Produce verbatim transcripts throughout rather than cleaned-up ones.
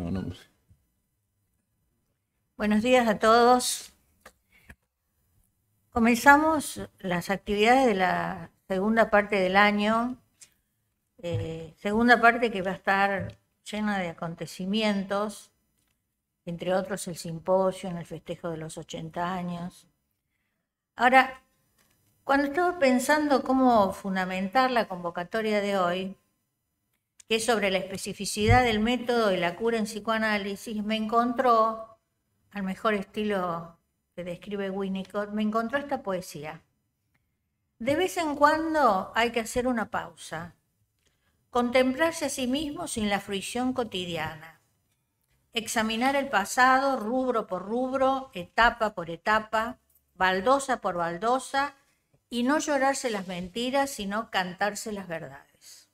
no, no. Buenos días a todos. Comenzamos las actividades de la segunda parte del año, eh, segunda parte que va a estar llena de acontecimientos, entre otros el simposio en el festejo de los ochenta años. Ahora, cuando estaba pensando cómo fundamentar la convocatoria de hoy, que es sobre la especificidad del método y la cura en psicoanálisis, me encontró, al mejor estilo que describe Winnicott, me encontró esta poesía. De vez en cuando hay que hacer una pausa, contemplarse a sí mismo sin la fruición cotidiana, examinar el pasado rubro por rubro, etapa por etapa, baldosa por baldosa, y no llorarse las mentiras, sino cantarse las verdades.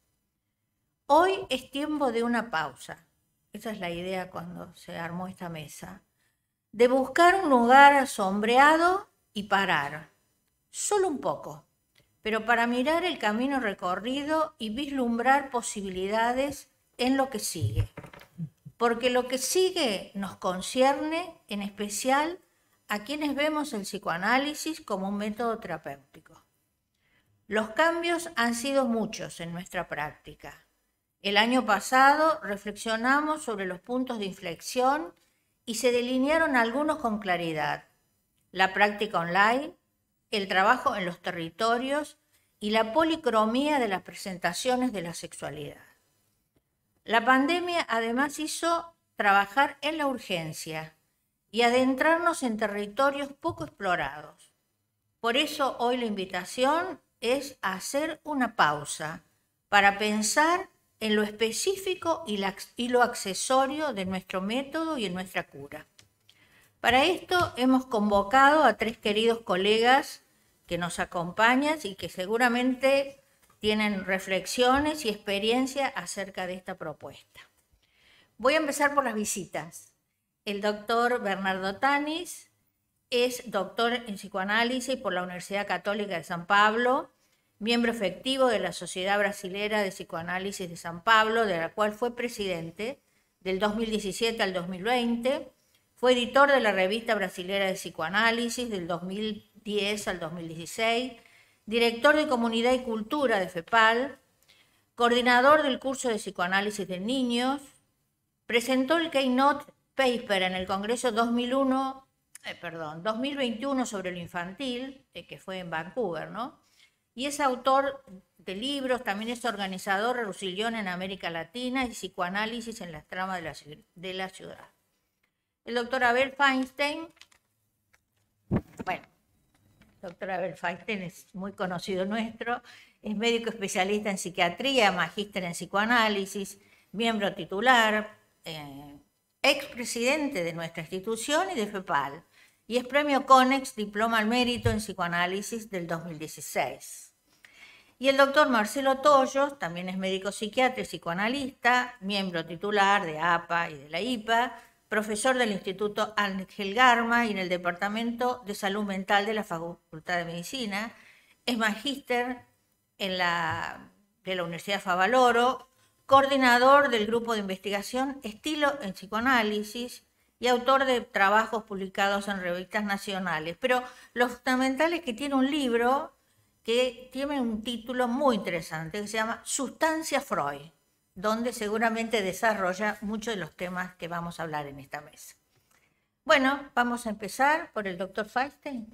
Hoy es tiempo de una pausa. Esa es la idea cuando se armó esta mesa. De buscar un lugar sombreado y parar. Solo un poco, pero para mirar el camino recorrido y vislumbrar posibilidades en lo que sigue. Porque lo que sigue nos concierne, en especial a quienes vemos el psicoanálisis como un método terapéutico. Los cambios han sido muchos en nuestra práctica. El año pasado reflexionamos sobre los puntos de inflexión y se delinearon algunos con claridad. La práctica online, el trabajo en los territorios y la policromía de las presentaciones de la sexualidad. La pandemia además hizo trabajar en la urgencia y adentrarnos en territorios poco explorados. Por eso hoy la invitación es a hacer una pausa para pensar en lo específico y, la, y lo accesorio de nuestro método y en nuestra cura. Para esto hemos convocado a tres queridos colegas que nos acompañan y que seguramente tienen reflexiones y experiencia acerca de esta propuesta. Voy a empezar por las visitas. El doctor Bernardo Tanis es doctor en psicoanálisis por la Universidad Católica de San Pablo, miembro efectivo de la Sociedad Brasilera de Psicoanálisis de San Pablo, de la cual fue presidente del dos mil diecisiete al dos mil veinte, fue editor de la Revista Brasilera de Psicoanálisis del dos mil diez al dos mil dieciséis, director de Comunidad y Cultura de FEPAL, coordinador del curso de psicoanálisis de niños, presentó el Keynote Paper en el Congreso dos mil uno, eh, perdón, dos mil veintiuno sobre lo infantil, eh, que fue en Vancouver, ¿no? Y es autor de libros, también es organizador de Rusillón en América Latina y psicoanálisis en las tramas de la, de la ciudad. El doctor Abel Feinstein, bueno, el doctor Abel Feinstein es muy conocido nuestro, es médico especialista en psiquiatría, magíster en psicoanálisis, miembro titular, eh, expresidente de nuestra institución y de FEPAL, y es premio CONEX, diploma al mérito en psicoanálisis del dos mil dieciséis. Y el doctor Marcelo Tollos, también es médico psiquiatra y psicoanalista, miembro titular de A P A y de la I P A, profesor del Instituto Ángel Garma y en el Departamento de Salud Mental de la Facultad de Medicina, es magíster en la, de la Universidad Favaloro, coordinador del grupo de investigación Estilo en Psicoanálisis y autor de trabajos publicados en revistas nacionales. Pero lo fundamental es que tiene un libro que tiene un título muy interesante que se llama Sustancia Freud, donde seguramente desarrolla muchos de los temas que vamos a hablar en esta mesa. Bueno, vamos a empezar por el doctor Feinstein.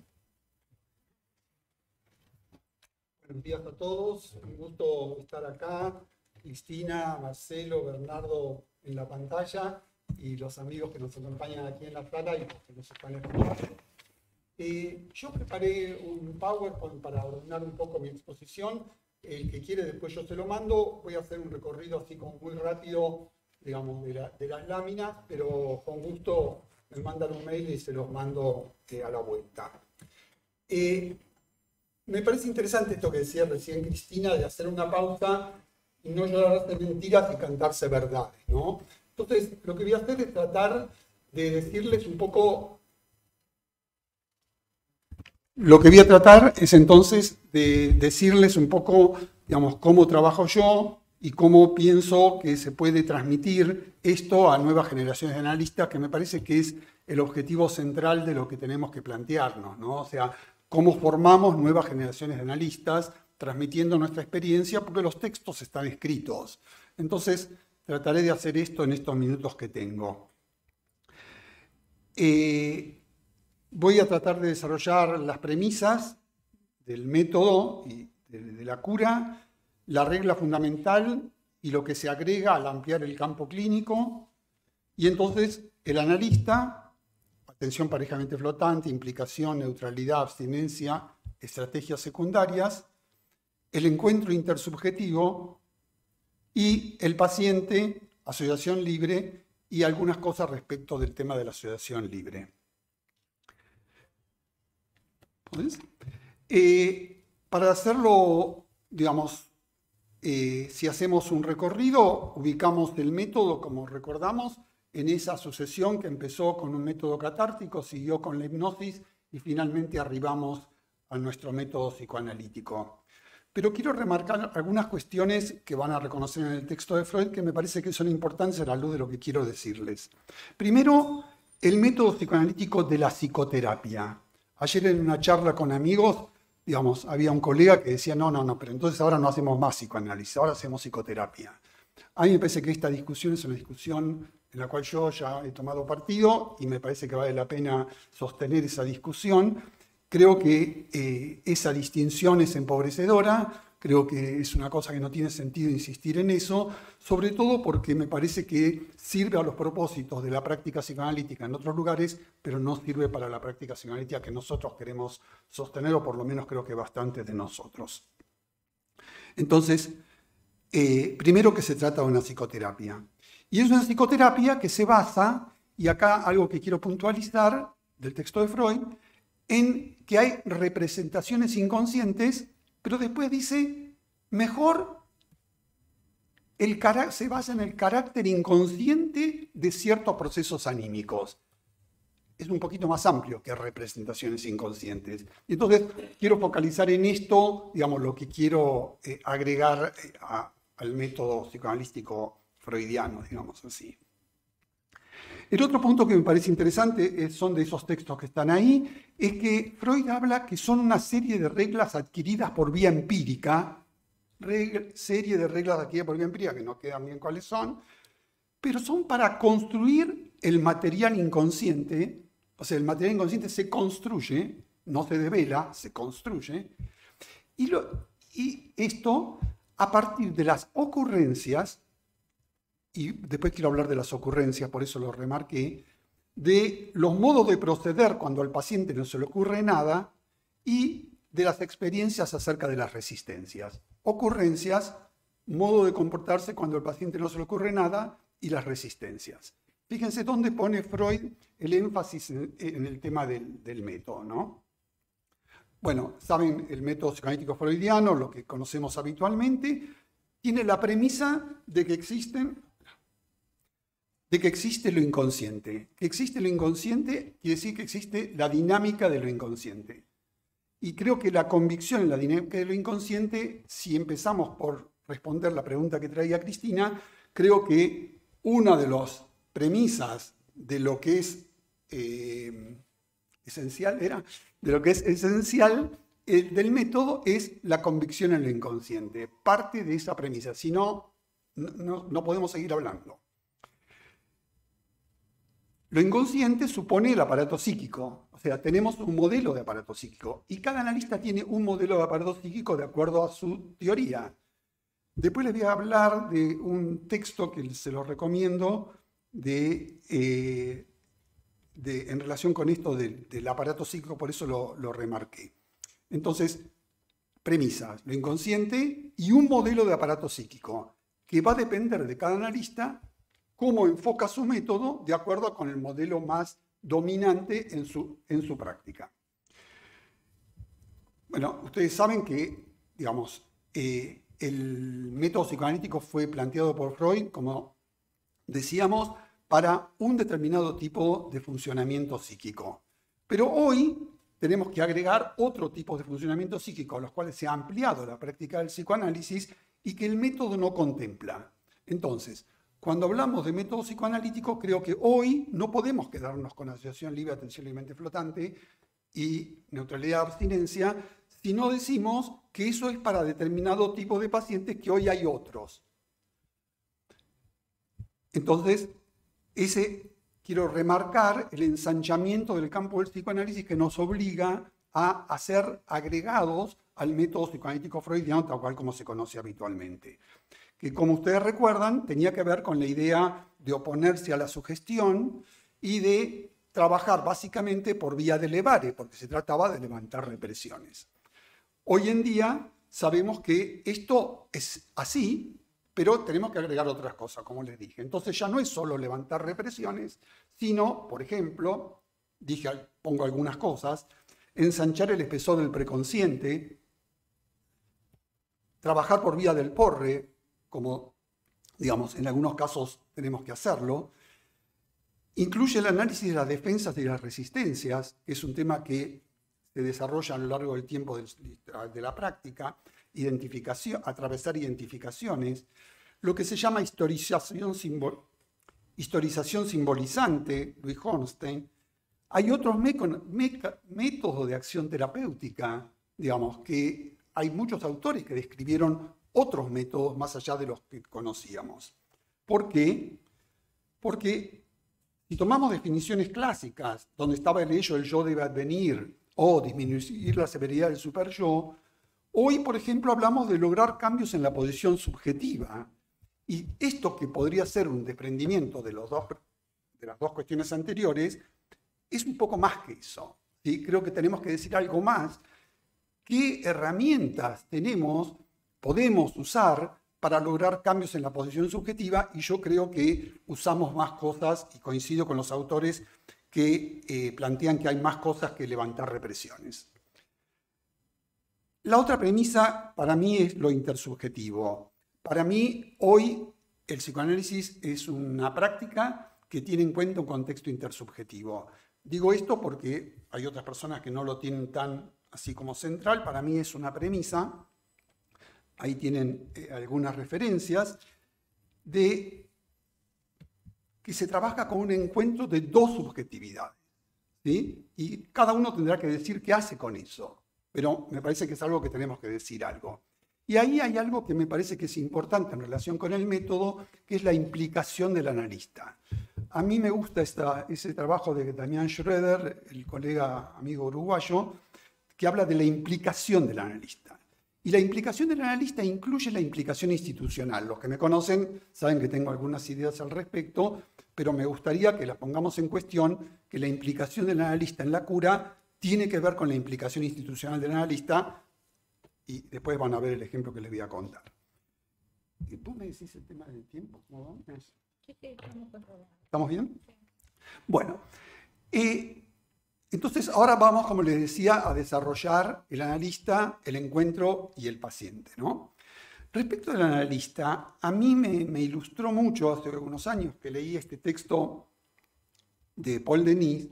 Buenos días a todos, un gusto estar acá. Cristina, Marcelo, Bernardo en la pantalla y los amigos que nos acompañan aquí en la sala y los que nos están escuchando. Eh, yo preparé un PowerPoint para ordenar un poco mi exposición. El que quiere después yo se lo mando. Voy a hacer un recorrido así como muy rápido, digamos, de, la, de las láminas, pero con gusto me mandan un mail y se los mando eh, a la vuelta. Eh, me parece interesante esto que decía recién Cristina, de hacer una pausa y no llorarse mentiras y cantarse verdades, ¿no? Entonces, lo que voy a hacer es tratar de decirles un poco... Lo que voy a tratar es entonces de decirles un poco, digamos, cómo trabajo yo, y cómo pienso que se puede transmitir esto a nuevas generaciones de analistas, que me parece que es el objetivo central de lo que tenemos que plantearnos, ¿no? O sea, cómo formamos nuevas generaciones de analistas transmitiendo nuestra experiencia, porque los textos están escritos. Entonces, trataré de hacer esto en estos minutos que tengo. Eh, voy a tratar de desarrollar las premisas del método y de, de la cura, la regla fundamental y lo que se agrega al ampliar el campo clínico, y entonces el analista, atención parejamente flotante, implicación, neutralidad, abstinencia, estrategias secundarias, el encuentro intersubjetivo y el paciente, asociación libre y algunas cosas respecto del tema de la asociación libre. ¿Puedes? Eh, para hacerlo, digamos, eh, si hacemos un recorrido, ubicamos el método, como recordamos, en esa sucesión que empezó con un método catártico, siguió con la hipnosis y finalmente arribamos a nuestro método psicoanalítico. Pero quiero remarcar algunas cuestiones que van a reconocer en el texto de Freud que me parece que son importantes a la luz de lo que quiero decirles. Primero, el método psicoanalítico de la psicoterapia. Ayer en una charla con amigos, digamos, había un colega que decía, no, no, no, pero entonces ahora no hacemos más psicoanálisis, ahora hacemos psicoterapia. A mí me parece que esta discusión es una discusión en la cual yo ya he tomado partido y me parece que vale la pena sostener esa discusión. Creo que eh, esa distinción es empobrecedora, creo que es una cosa que no tiene sentido insistir en eso, sobre todo porque me parece que sirve a los propósitos de la práctica psicoanalítica en otros lugares, pero no sirve para la práctica psicoanalítica que nosotros queremos sostener, o por lo menos creo que bastante de nosotros. Entonces, eh, primero que se trata de una psicoterapia. Y es una psicoterapia que se basa, y acá algo que quiero puntualizar del texto de Freud, en que hay representaciones inconscientes, pero después dice, mejor el se basa en el carácter inconsciente de ciertos procesos anímicos. Es un poquito más amplio que representaciones inconscientes. Y entonces quiero focalizar en esto, digamos, lo que quiero eh, agregar eh, a, al método psicoanalítico freudiano, digamos así. El otro punto que me parece interesante, son de esos textos que están ahí, es que Freud habla que son una serie de reglas adquiridas por vía empírica, regla, serie de reglas adquiridas por vía empírica, que no quedan bien cuáles son, pero son para construir el material inconsciente. O sea, el material inconsciente se construye, no se devela, se construye, y, lo, y esto a partir de las ocurrencias, y después quiero hablar de las ocurrencias, por eso lo remarqué, de los modos de proceder cuando al paciente no se le ocurre nada y de las experiencias acerca de las resistencias. Ocurrencias, modo de comportarse cuando al paciente no se le ocurre nada y las resistencias. Fíjense dónde pone Freud el énfasis en, en el tema del, del método, ¿no? Bueno, saben, el método psicoanalítico freudiano, lo que conocemos habitualmente, tiene la premisa de que existen de que existe lo inconsciente. Que existe lo inconsciente quiere decir que existe la dinámica de lo inconsciente. Y creo que la convicción en la dinámica de lo inconsciente, si empezamos por responder la pregunta que traía Cristina, creo que una de las premisas de lo que es eh, esencial, era, de lo que es esencial eh, del método es la convicción en lo inconsciente. Parte de esa premisa, si no, no, no podemos seguir hablando. Lo inconsciente supone el aparato psíquico, o sea, tenemos un modelo de aparato psíquico y cada analista tiene un modelo de aparato psíquico de acuerdo a su teoría. Después les voy a hablar de un texto que se los recomiendo de, eh, de, en relación con esto del, del aparato psíquico, por eso lo, lo remarqué. Entonces, premisas, lo inconsciente y un modelo de aparato psíquico que va a depender de cada analista cómo enfoca su método de acuerdo con el modelo más dominante en su, en su práctica. Bueno, ustedes saben que, digamos, eh, el método psicoanalítico fue planteado por Freud, como decíamos, para un determinado tipo de funcionamiento psíquico. Pero hoy tenemos que agregar otro tipo de funcionamiento psíquico, a los cuales se ha ampliado la práctica del psicoanálisis, y que el método no contempla. Entonces, cuando hablamos de método psicoanalítico, creo que hoy no podemos quedarnos con asociación libre, atención y mente flotante y neutralidad de abstinencia, si no decimos que eso es para determinado tipo de pacientes, que hoy hay otros. Entonces, ese, quiero remarcar el ensanchamiento del campo del psicoanálisis que nos obliga a hacer agregados al método psicoanalítico freudiano, tal cual como se conoce habitualmente. Que, como ustedes recuerdan, tenía que ver con la idea de oponerse a la sugestión y de trabajar básicamente por vía de levare, porque se trataba de levantar represiones. Hoy en día sabemos que esto es así, pero tenemos que agregar otras cosas, como les dije. Entonces ya no es solo levantar represiones, sino, por ejemplo, dije, pongo algunas cosas, ensanchar el espesor del preconsciente, trabajar por vía del porre, como, digamos, en algunos casos tenemos que hacerlo. Incluye el análisis de las defensas y las resistencias, que es un tema que se desarrolla a lo largo del tiempo de la práctica, identificación, atravesar identificaciones, lo que se llama historización, simbol, historización simbolizante, Luis Hornstein. Hay otros métodos de acción terapéutica, digamos, que hay muchos autores que describieron otros métodos más allá de los que conocíamos. ¿Por qué? Porque si tomamos definiciones clásicas, donde estaba el ello, el yo debe advenir, o disminuir la severidad del superyo, hoy, por ejemplo, hablamos de lograr cambios en la posición subjetiva. Y esto, que podría ser un desprendimiento de, los dos, de las dos cuestiones anteriores, es un poco más que eso, ¿sí? Creo que tenemos que decir algo más. ¿Qué herramientas tenemos, podemos usar para lograr cambios en la posición subjetiva? Y yo creo que usamos más cosas, y coincido con los autores que eh, plantean que hay más cosas que levantar represiones. La otra premisa para mí es lo intersubjetivo. Para mí, hoy, el psicoanálisis es una práctica que tiene en cuenta un contexto intersubjetivo. Digo esto porque hay otras personas que no lo tienen tan así como central. Para mí es una premisa. Ahí tienen eh, algunas referencias de que se trabaja con un encuentro de dos subjetividades, ¿sí? Y cada uno tendrá que decir qué hace con eso. Pero me parece que es algo que tenemos que decir algo. Y ahí hay algo que me parece que es importante en relación con el método, que es la implicación del analista. A mí me gusta esta, ese trabajo de Damián Schroeder, el colega amigo uruguayo, que habla de la implicación del analista. Y la implicación del analista incluye la implicación institucional. Los que me conocen saben que tengo algunas ideas al respecto, pero me gustaría que las pongamos en cuestión, que la implicación del analista en la cura tiene que ver con la implicación institucional del analista, y después van a ver el ejemplo que les voy a contar. ¿Y tú me decís el tema del tiempo? ¿Cómo vamos? Sí, sí, estamos controlados. ¿Estamos bien? Sí. Bueno, eh, entonces ahora vamos, como les decía, a desarrollar el analista, el encuentro y el paciente, ¿no? Respecto al analista, a mí me, me ilustró mucho hace algunos años que leí este texto de Paul Denis,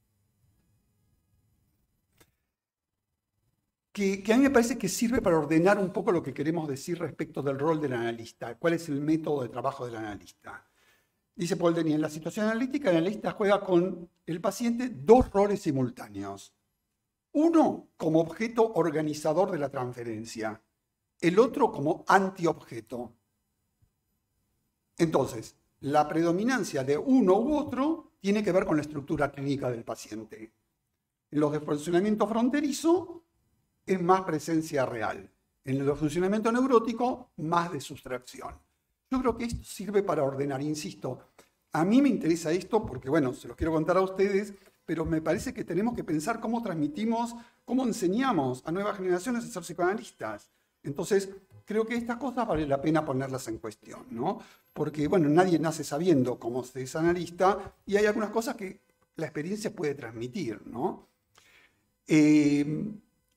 Que, que a mí me parece que sirve para ordenar un poco lo que queremos decir respecto del rol del analista, cuál es el método de trabajo del analista. Dice Paul Denis, en la situación analítica, el analista juega con el paciente dos roles simultáneos. Uno como objeto organizador de la transferencia, el otro como antiobjeto. Entonces, la predominancia de uno u otro tiene que ver con la estructura clínica del paciente. En los de funcionamiento fronterizo, es más presencia real. En el funcionamiento neurótico, más de sustracción. Yo creo que esto sirve para ordenar, insisto. A mí me interesa esto porque, bueno, se los quiero contar a ustedes, pero me parece que tenemos que pensar cómo transmitimos, cómo enseñamos a nuevas generaciones a ser psicoanalistas. Entonces, creo que estas cosas vale la pena ponerlas en cuestión, ¿no? Porque, bueno, nadie nace sabiendo cómo se es analista y hay algunas cosas que la experiencia puede transmitir, ¿no? Eh,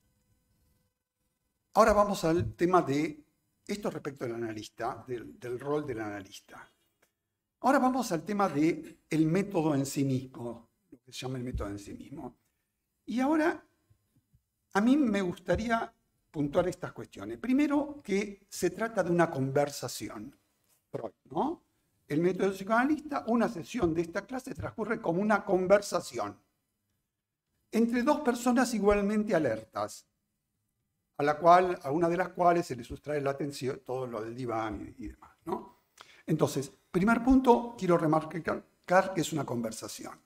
Ahora vamos al tema de esto respecto al analista, del, del rol del analista. Ahora vamos al tema del método en sí mismo, lo que se llama el método en sí mismo. Y ahora, a mí me gustaría puntuar estas cuestiones. Primero, que se trata de una conversación. Freud, ¿no? El método psicoanalista, una sesión de esta clase transcurre como una conversación entre dos personas igualmente alertas, a, la cual, a una de las cuales se le sustrae la atención, todo lo del diván y, y demás, ¿no? Entonces, primer punto, quiero remarcar que es una conversación.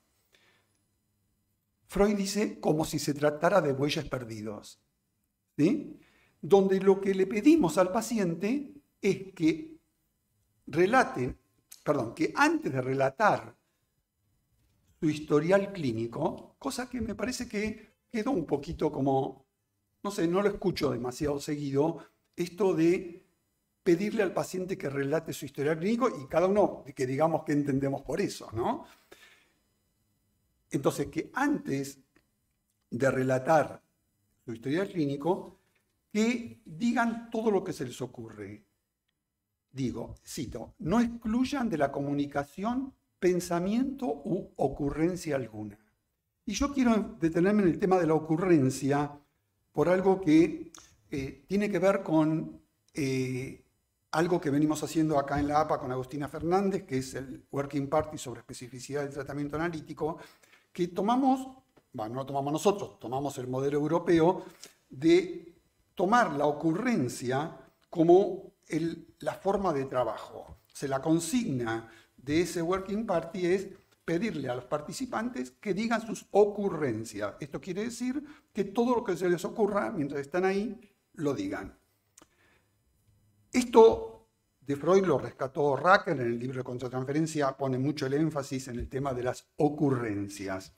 Freud dice como si se tratara de bueyes perdidos, ¿sí? Donde lo que le pedimos al paciente es que relate, perdón, que antes de relatar su historial clínico, cosa que me parece que quedó un poquito como, no sé, no lo escucho demasiado seguido, esto de pedirle al paciente que relate su historial clínico y cada uno que digamos qué entendemos por eso, ¿no? Entonces, que antes de relatar su historial clínico, que digan todo lo que se les ocurre. Digo, cito, no excluyan de la comunicación pensamiento u ocurrencia alguna. Y yo quiero detenerme en el tema de la ocurrencia por algo que eh, tiene que ver con eh, algo que venimos haciendo acá en la A P A con Agustina Fernández, que es el Working Party sobre especificidad del tratamiento analítico, que tomamos, bueno, no lo tomamos nosotros, tomamos el modelo europeo de tomar la ocurrencia como el, la forma de trabajo. Se la consigna de ese Working Party es pedirle a los participantes que digan sus ocurrencias. Esto quiere decir que todo lo que se les ocurra mientras están ahí, lo digan. Esto de Freud lo rescató Racker en el libro de Contratransferencia, pone mucho el énfasis en el tema de las ocurrencias.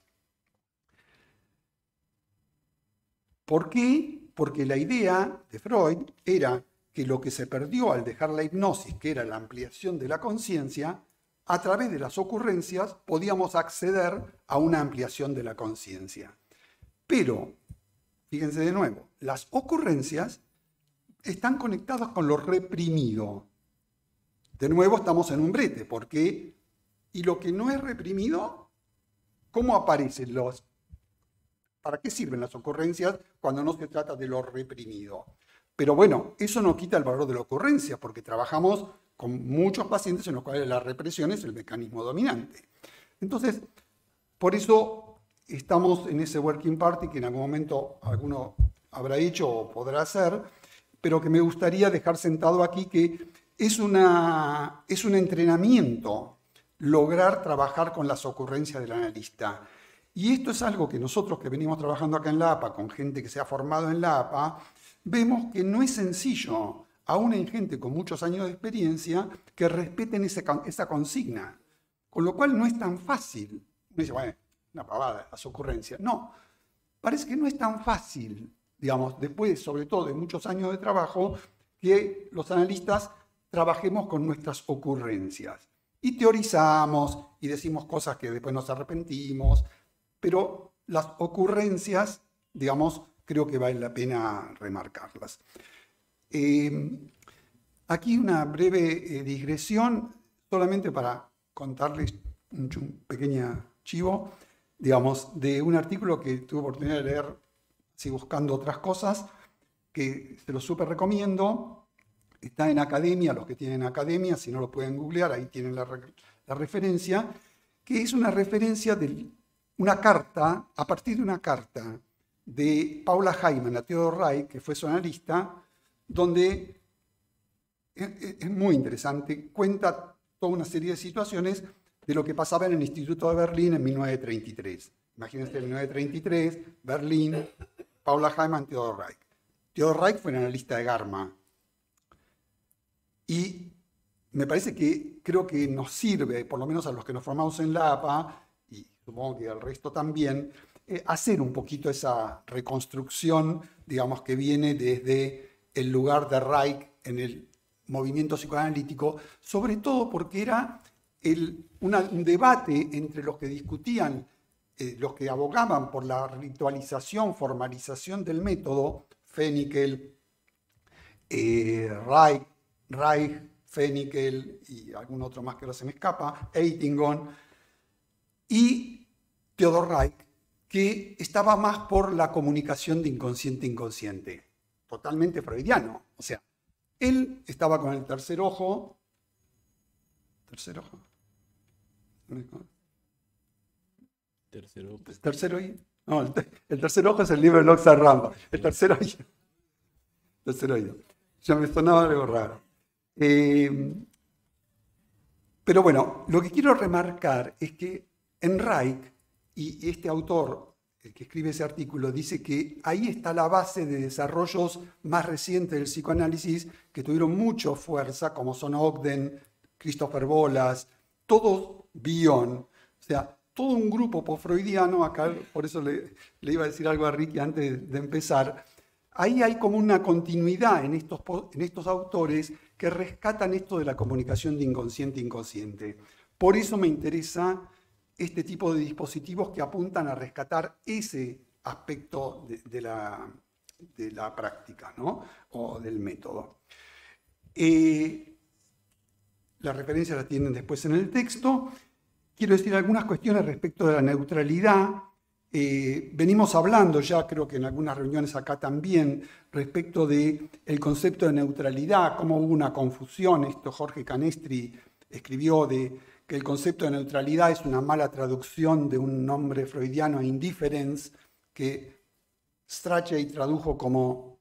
¿Por qué? Porque la idea de Freud era que lo que se perdió al dejar la hipnosis, que era la ampliación de la conciencia, a través de las ocurrencias podíamos acceder a una ampliación de la conciencia. Pero, fíjense de nuevo, las ocurrencias están conectadas con lo reprimido. De nuevo estamos en un brete, porque ¿y lo que no es reprimido? ¿Cómo aparecen los? ¿Para qué sirven las ocurrencias cuando no se trata de lo reprimido? Pero bueno, eso no quita el valor de la ocurrencia, porque trabajamos con muchos pacientes en los cuales la represión es el mecanismo dominante. Entonces, por eso estamos en ese Working Party que en algún momento alguno habrá hecho o podrá hacer, pero que me gustaría dejar sentado aquí que es, una, es un entrenamiento lograr trabajar con las ocurrencias del analista. Y esto es algo que nosotros que venimos trabajando acá en la A P A, con gente que se ha formado en la A P A, vemos que no es sencillo, aún en gente con muchos años de experiencia, que respeten ese, esa consigna. Con lo cual no es tan fácil. Uno dice, bueno, una pavada, las ocurrencias. No, parece que no es tan fácil, digamos, después, sobre todo de muchos años de trabajo, que los analistas trabajemos con nuestras ocurrencias. Y teorizamos y decimos cosas que después nos arrepentimos, pero las ocurrencias, digamos, creo que vale la pena remarcarlas. Eh, aquí una breve eh, digresión, solamente para contarles un, un pequeño chivo, digamos, de un artículo que tuve oportunidad de leer, así buscando otras cosas, que se lo súper recomiendo. Está en Academia, los que tienen Academia, si no lo pueden googlear, ahí tienen la, la referencia, que es una referencia de una carta, a partir de una carta de Paula Hyman a Theodor Reich, que fue su analista, donde es muy interesante, cuenta toda una serie de situaciones de lo que pasaba en el Instituto de Berlín en mil novecientos treinta y tres. Imagínense, en mil novecientos treinta y tres, Berlín, Paula Hyman, Theodor Reich. Theodor Reich fue el analista de Garma. Y me parece que creo que nos sirve, por lo menos a los que nos formamos en la A P A, y supongo que al resto también, eh, hacer un poquito esa reconstrucción, digamos, que viene desde el lugar de Reich en el movimiento psicoanalítico, sobre todo porque era el, una, un debate entre los que discutían, eh, los que abogaban por la ritualización, formalización del método, Fenikel, eh, Reich, Reich, Fenikel y algún otro más que ahora se me escapa, Eitingon, y Theodor Reich, que estaba más por la comunicación de inconsciente a inconsciente. totalmente freudiano. O sea, él estaba con el tercer ojo. ¿Tercer ojo? Tercer ojo. ¿El tercer oído? No, el, te- el tercer ojo es el libro de Loxa Ramba. El tercer oído. Tercer oído. Ya me sonaba algo raro. Eh, pero bueno, lo que quiero remarcar es que en Reich, y este autor, el que escribe ese artículo, dice que ahí está la base de desarrollos más recientes del psicoanálisis que tuvieron mucha fuerza, como son Ogden, Christopher Bolas, todos Bion, o sea, todo un grupo post-freudiano, acá por eso le, le iba a decir algo a Ricky antes de empezar. Ahí hay como una continuidad en estos, en estos autores que rescatan esto de la comunicación de inconsciente a inconsciente. Por eso me interesa este tipo de dispositivos que apuntan a rescatar ese aspecto de, de, la, de la práctica, ¿no? O del método. Eh, las referencias las tienen después en el texto. Quiero decir algunas cuestiones respecto de la neutralidad. Eh, venimos hablando ya, creo que en algunas reuniones acá también, respecto del concepto de neutralidad, cómo hubo una confusión. Esto Jorge Canestri escribió de que el concepto de neutralidad es una mala traducción de un nombre freudiano a indifference, que Strachey tradujo como,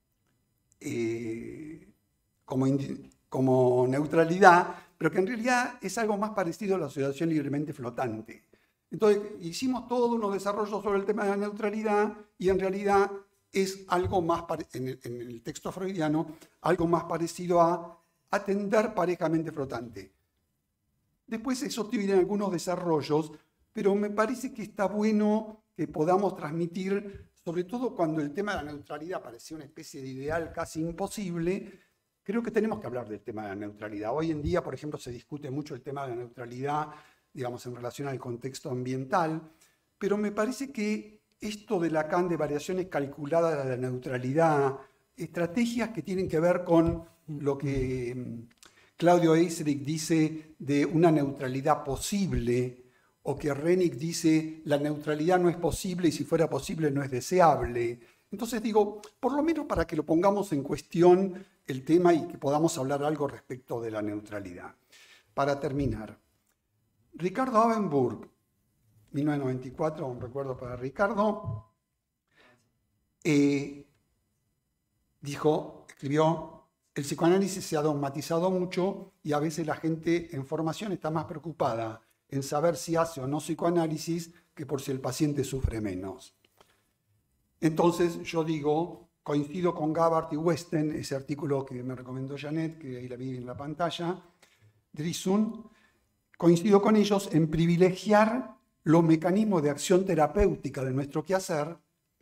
eh, como, como neutralidad, pero que en realidad es algo más parecido a la asociación libremente flotante. Entonces, hicimos todos unos desarrollos sobre el tema de la neutralidad y en realidad es algo más, en el, en el texto freudiano, algo más parecido a atender parejamente flotante. Después eso tiene algunos desarrollos, pero me parece que está bueno que podamos transmitir, sobre todo cuando el tema de la neutralidad parecía una especie de ideal casi imposible. Creo que tenemos que hablar del tema de la neutralidad. Hoy en día, por ejemplo, se discute mucho el tema de la neutralidad, digamos, en relación al contexto ambiental, pero me parece que esto de Lacan de variaciones calculadas de la neutralidad, estrategias que tienen que ver con lo que Claudio Eisrich dice de una neutralidad posible, o que Rennick dice la neutralidad no es posible y si fuera posible no es deseable. Entonces digo, por lo menos para que lo pongamos en cuestión el tema y que podamos hablar algo respecto de la neutralidad. Para terminar, Ricardo Abenburg, mil novecientos noventa y cuatro, un recuerdo para Ricardo, eh, dijo, escribió, el psicoanálisis se ha dogmatizado mucho y a veces la gente en formación está más preocupada en saber si hace o no psicoanálisis que por si el paciente sufre menos. Entonces yo digo, coincido con Gabbard y Westen, ese artículo que me recomendó Janet, que ahí la vi en la pantalla, Drisun, coincido con ellos en privilegiar los mecanismos de acción terapéutica de nuestro quehacer,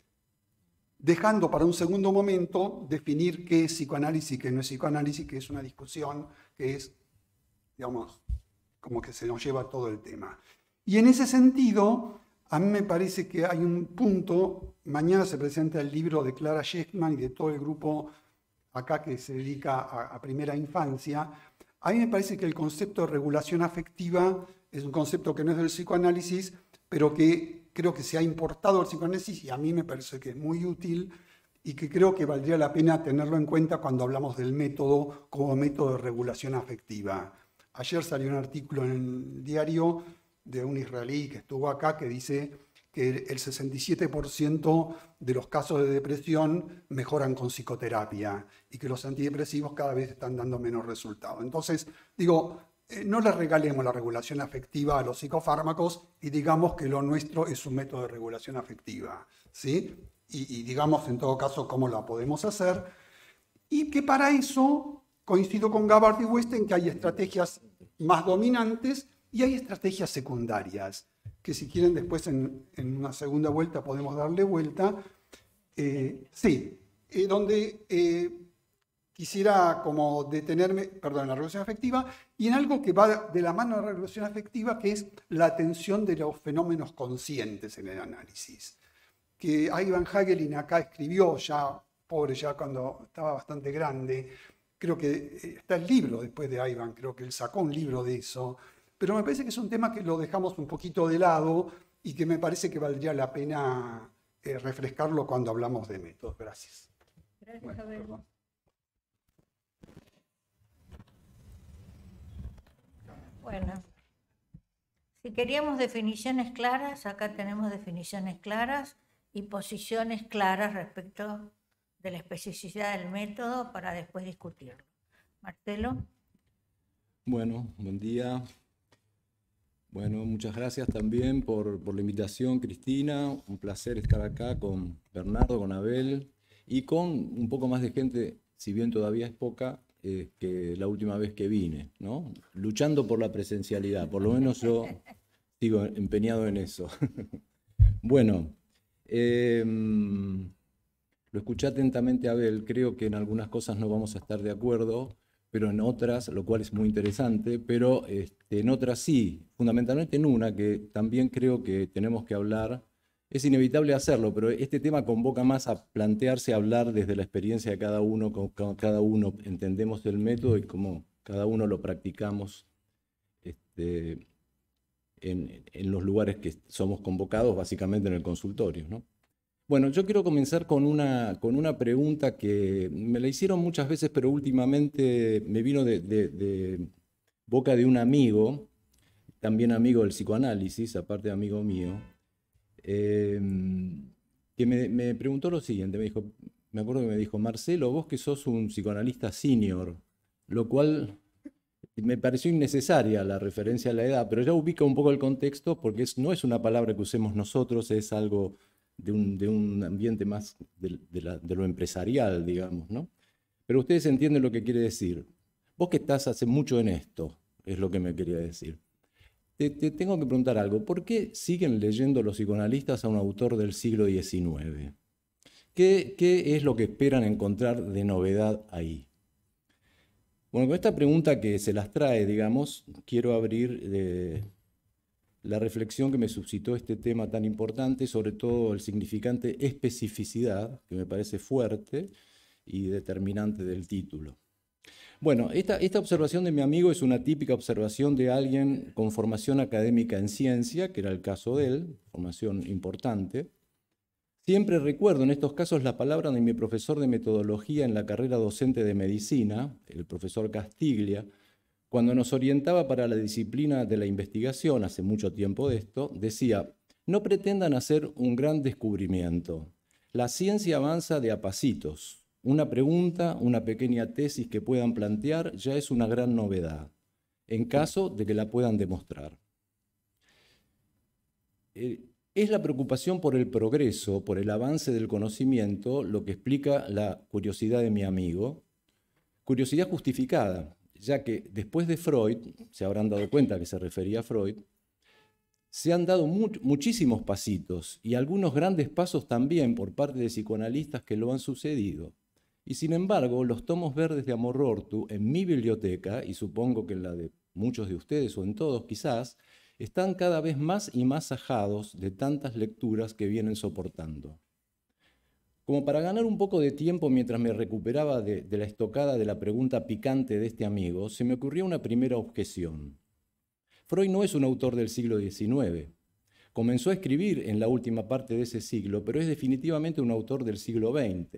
dejando para un segundo momento definir qué es psicoanálisis y qué no es psicoanálisis, que es una discusión que es, digamos, como que se nos lleva todo el tema. Y en ese sentido, a mí me parece que hay un punto, mañana se presenta el libro de Clara Sheckman y de todo el grupo acá que se dedica a, a primera infancia. A mí me parece que el concepto de regulación afectiva es un concepto que no es del psicoanálisis, pero que creo que se ha importado al psicoanálisis y a mí me parece que es muy útil y que creo que valdría la pena tenerlo en cuenta cuando hablamos del método como método de regulación afectiva. Ayer salió un artículo en el diario de un israelí que estuvo acá que dice que el sesenta y siete por ciento de los casos de depresión mejoran con psicoterapia y que los antidepresivos cada vez están dando menos resultados. Entonces, digo, eh, no le regalemos la regulación afectiva a los psicofármacos y digamos que lo nuestro es un método de regulación afectiva, ¿sí? Y, y digamos, en todo caso, cómo la podemos hacer. Y que para eso, coincido con Gabbard y Westen, que hay estrategias más dominantes y hay estrategias secundarias, que si quieren después en, en una segunda vuelta podemos darle vuelta. Eh, sí, eh, donde eh, quisiera como detenerme, perdón, en la regulación afectiva, y en algo que va de la mano de la regulación afectiva, que es la atención de los fenómenos conscientes en el análisis. Que Ivan Hagelin acá escribió, ya, pobre, ya cuando estaba bastante grande, creo que está el libro después de Ivan, creo que él sacó un libro de eso, pero me parece que es un tema que lo dejamos un poquito de lado y que me parece que valdría la pena eh, refrescarlo cuando hablamos de métodos. Gracias. Gracias, Bueno, Abel. perdón. Bueno, si queríamos definiciones claras, acá tenemos definiciones claras y posiciones claras respecto de la especificidad del método para después discutirlo. Marcelo. Bueno, buen día. Bueno, muchas gracias también por, por la invitación, Cristina. Un placer estar acá con Bernardo, con Abel y con un poco más de gente, si bien todavía es poca, eh, que la última vez que vine, ¿no? Luchando por la presencialidad, por lo menos yo sigo empeñado en eso. Bueno, eh, lo escuché atentamente, Abel. Creo que en algunas cosas no vamos a estar de acuerdo, pero en otras, lo cual es muy interesante, pero este, en otras sí, fundamentalmente en una que también creo que tenemos que hablar. Es inevitable hacerlo, pero este tema convoca más a plantearse, a hablar desde la experiencia de cada uno, cómo cada uno entendemos el método y cómo cada uno lo practicamos este, en, en los lugares que somos convocados, básicamente en el consultorio, ¿no? Bueno, yo quiero comenzar con una, con una pregunta que me la hicieron muchas veces, pero últimamente me vino de, de, de boca de un amigo, también amigo del psicoanálisis, aparte de amigo mío, eh, que me, me preguntó lo siguiente, me dijo, me acuerdo que me dijo, Marcelo, vos que sos un psicoanalista senior, lo cual me pareció innecesaria la referencia a la edad, pero ya ubica un poco el contexto porque es, no es una palabra que usemos nosotros, es algo de un, de un ambiente más de, de, la, de lo empresarial, digamos, ¿no? Pero ustedes entienden lo que quiere decir. Vos que estás hace mucho en esto, es lo que me quería decir. Te, te tengo que preguntar algo. ¿Por qué siguen leyendo los psicoanalistas a un autor del siglo diecinueve? ¿Qué, qué es lo que esperan encontrar de novedad ahí? Bueno, con esta pregunta que se las trae, digamos, quiero abrir de la reflexión que me suscitó este tema tan importante, sobre todo el significante especificidad, que me parece fuerte y determinante del título. Bueno, esta, esta observación de mi amigo es una típica observación de alguien con formación académica en ciencia, que era el caso de él, formación importante. Siempre recuerdo en estos casos la palabra de mi profesor de metodología en la carrera docente de medicina, el profesor Castiglia, cuando nos orientaba para la disciplina de la investigación, hace mucho tiempo de esto, decía, no pretendan hacer un gran descubrimiento. La ciencia avanza de a pasitos. Una pregunta, una pequeña tesis que puedan plantear ya es una gran novedad, en caso de que la puedan demostrar. Eh, es la preocupación por el progreso, por el avance del conocimiento, lo que explica la curiosidad de mi amigo. Curiosidad justificada, ya que después de Freud, se habrán dado cuenta que se refería a Freud, se han dado mu muchísimos pasitos y algunos grandes pasos también por parte de psicoanalistas que lo han sucedido. Y sin embargo, los tomos verdes de Amorortu en mi biblioteca, y supongo que en la de muchos de ustedes o en todos quizás, están cada vez más y más ajados de tantas lecturas que vienen soportando. Como para ganar un poco de tiempo mientras me recuperaba de, de la estocada de la pregunta picante de este amigo, se me ocurrió una primera objeción. Freud no es un autor del siglo diecinueve. Comenzó a escribir en la última parte de ese siglo, pero es definitivamente un autor del siglo veinte.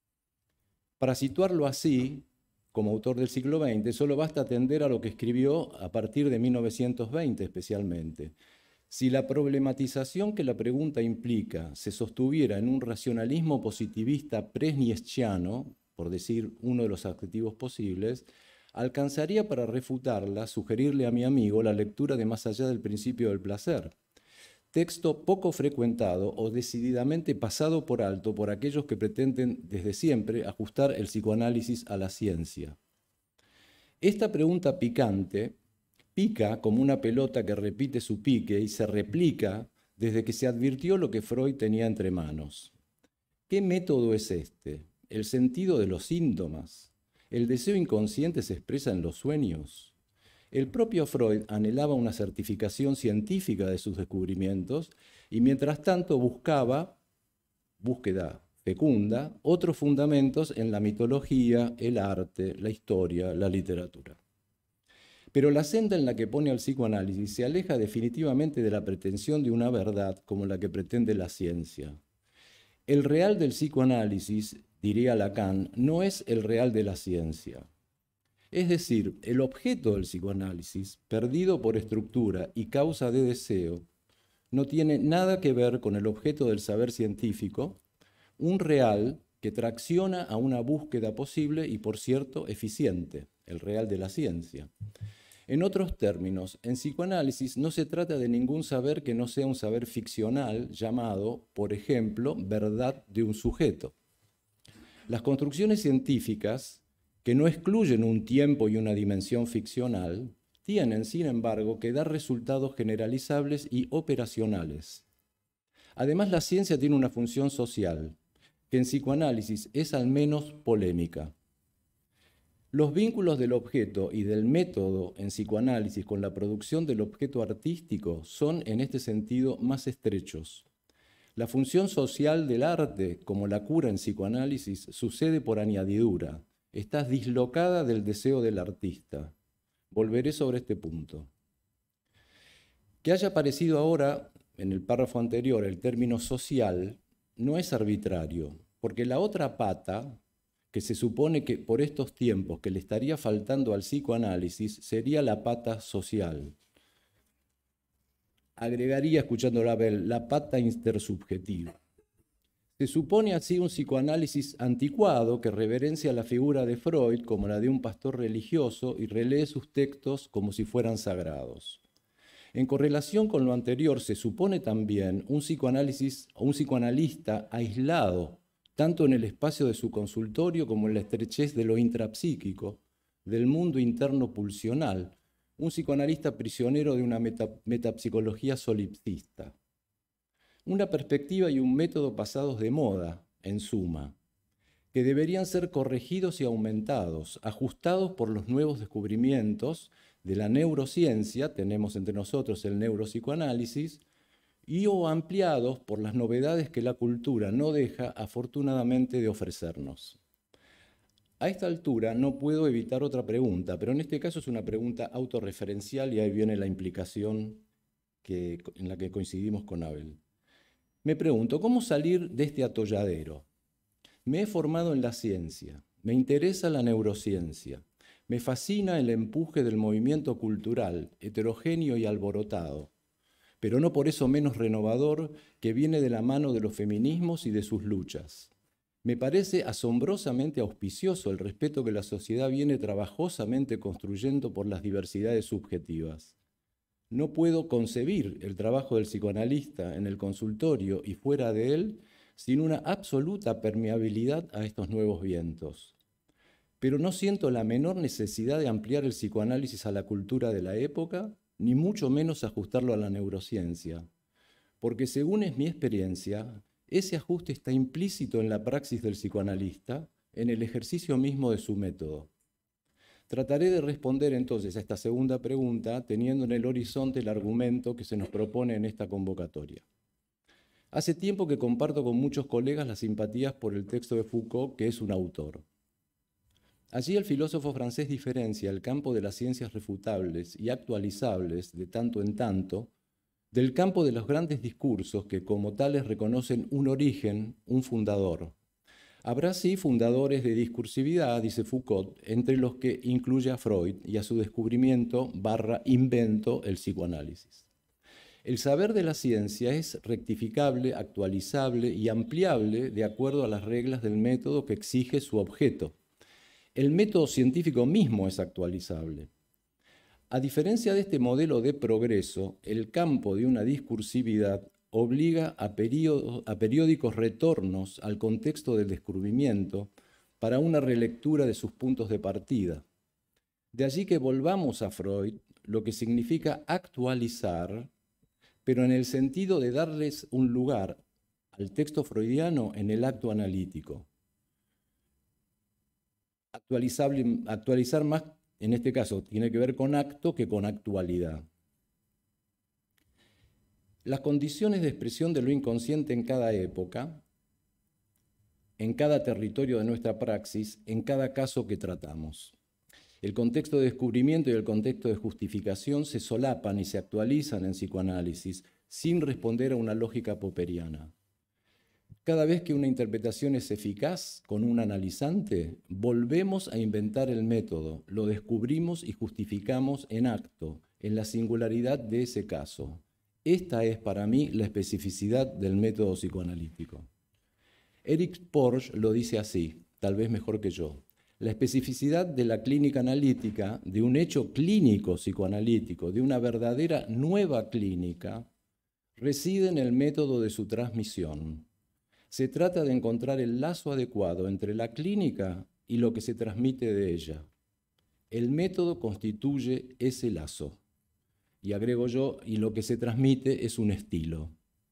Para situarlo así, como autor del siglo veinte, solo basta atender a lo que escribió a partir de mil novecientos veinte especialmente. Si la problematización que la pregunta implica se sostuviera en un racionalismo positivista presnieschiano, por decir uno de los adjetivos posibles, alcanzaría para refutarla sugerirle a mi amigo la lectura de Más allá del principio del placer, texto poco frecuentado o decididamente pasado por alto por aquellos que pretenden desde siempre ajustar el psicoanálisis a la ciencia. Esta pregunta picante pica como una pelota que repite su pique y se replica desde que se advirtió lo que Freud tenía entre manos. ¿Qué método es este? ¿El sentido de los síntomas? ¿El deseo inconsciente se expresa en los sueños? El propio Freud anhelaba una certificación científica de sus descubrimientos y mientras tanto buscaba, búsqueda fecunda, otros fundamentos en la mitología, el arte, la historia, la literatura. Pero la senda en la que pone al psicoanálisis se aleja definitivamente de la pretensión de una verdad como la que pretende la ciencia. El real del psicoanálisis, diría Lacan, no es el real de la ciencia. Es decir, el objeto del psicoanálisis, perdido por estructura y causa de deseo, no tiene nada que ver con el objeto del saber científico, un real que tracciona a una búsqueda posible y, por cierto, eficiente, el real de la ciencia. En otros términos, en psicoanálisis no se trata de ningún saber que no sea un saber ficcional llamado, por ejemplo, verdad de un sujeto. Las construcciones científicas, que no excluyen un tiempo y una dimensión ficcional, tienen, sin embargo, que dar resultados generalizables y operacionales. Además, la ciencia tiene una función social, que en psicoanálisis es al menos polémica. Los vínculos del objeto y del método en psicoanálisis con la producción del objeto artístico son, en este sentido, más estrechos. La función social del arte, como la cura en psicoanálisis, sucede por añadidura, está dislocada del deseo del artista. Volveré sobre este punto. Que haya aparecido ahora, en el párrafo anterior, el término social, no es arbitrario, porque la otra pata, que se supone que por estos tiempos que le estaría faltando al psicoanálisis, sería la pata social. Agregaría, escuchando a Abel, la pata intersubjetiva. Se supone así un psicoanálisis anticuado que reverencia la figura de Freud como la de un pastor religioso y relee sus textos como si fueran sagrados. En correlación con lo anterior, se supone también un psicoanálisis o un psicoanalista aislado, tanto en el espacio de su consultorio como en la estrechez de lo intrapsíquico, del mundo interno pulsional, un psicoanalista prisionero de una meta, metapsicología solipsista. Una perspectiva y un método pasados de moda, en suma, que deberían ser corregidos y aumentados, ajustados por los nuevos descubrimientos de la neurociencia, tenemos entre nosotros el neuropsicoanálisis, y o ampliados por las novedades que la cultura no deja, afortunadamente, de ofrecernos. A esta altura no puedo evitar otra pregunta, pero en este caso es una pregunta autorreferencial y ahí viene la implicación que, en la que coincidimos con Abel. Me pregunto, ¿cómo salir de este atolladero? Me he formado en la ciencia, me interesa la neurociencia, me fascina el empuje del movimiento cultural, heterogéneo y alborotado, pero no por eso menos renovador, que viene de la mano de los feminismos y de sus luchas. Me parece asombrosamente auspicioso el respeto que la sociedad viene trabajosamente construyendo por las diversidades subjetivas. No puedo concebir el trabajo del psicoanalista en el consultorio y fuera de él sin una absoluta permeabilidad a estos nuevos vientos. Pero no siento la menor necesidad de ampliar el psicoanálisis a la cultura de la época, ni mucho menos ajustarlo a la neurociencia, porque según es mi experiencia, ese ajuste está implícito en la praxis del psicoanalista, en el ejercicio mismo de su método. Trataré de responder entonces a esta segunda pregunta teniendo en el horizonte el argumento que se nos propone en esta convocatoria. Hace tiempo que comparto con muchos colegas las simpatías por el texto de Foucault, que es un autor. Allí el filósofo francés diferencia el campo de las ciencias refutables y actualizables de tanto en tanto del campo de los grandes discursos que como tales reconocen un origen, un fundador. Habrá sí fundadores de discursividad, dice Foucault, entre los que incluye a Freud y a su descubrimiento barra invento el psicoanálisis. El saber de la ciencia es rectificable, actualizable y ampliable de acuerdo a las reglas del método que exige su objeto. El método científico mismo es actualizable. A diferencia de este modelo de progreso, el campo de una discursividad obliga a, periódo, a periódicos retornos al contexto del descubrimiento para una relectura de sus puntos de partida. De allí que volvamos a Freud, lo que significa actualizar, pero en el sentido de darles un lugar al texto freudiano en el acto analítico. Actualizable, actualizar más, en este caso, tiene que ver con acto que con actualidad. Las condiciones de expresión de lo inconsciente en cada época, en cada territorio de nuestra praxis, en cada caso que tratamos. El contexto de descubrimiento y el contexto de justificación se solapan y se actualizan en psicoanálisis sin responder a una lógica popperiana. Cada vez que una interpretación es eficaz con un analizante, volvemos a inventar el método, lo descubrimos y justificamos en acto, en la singularidad de ese caso. Esta es para mí la especificidad del método psicoanalítico. Eric Porges lo dice así, tal vez mejor que yo. La especificidad de la clínica analítica, de un hecho clínico psicoanalítico, de una verdadera nueva clínica, reside en el método de su transmisión. Se trata de encontrar el lazo adecuado entre la clínica y lo que se transmite de ella. El método constituye ese lazo. Y agrego yo, y lo que se transmite es un estilo.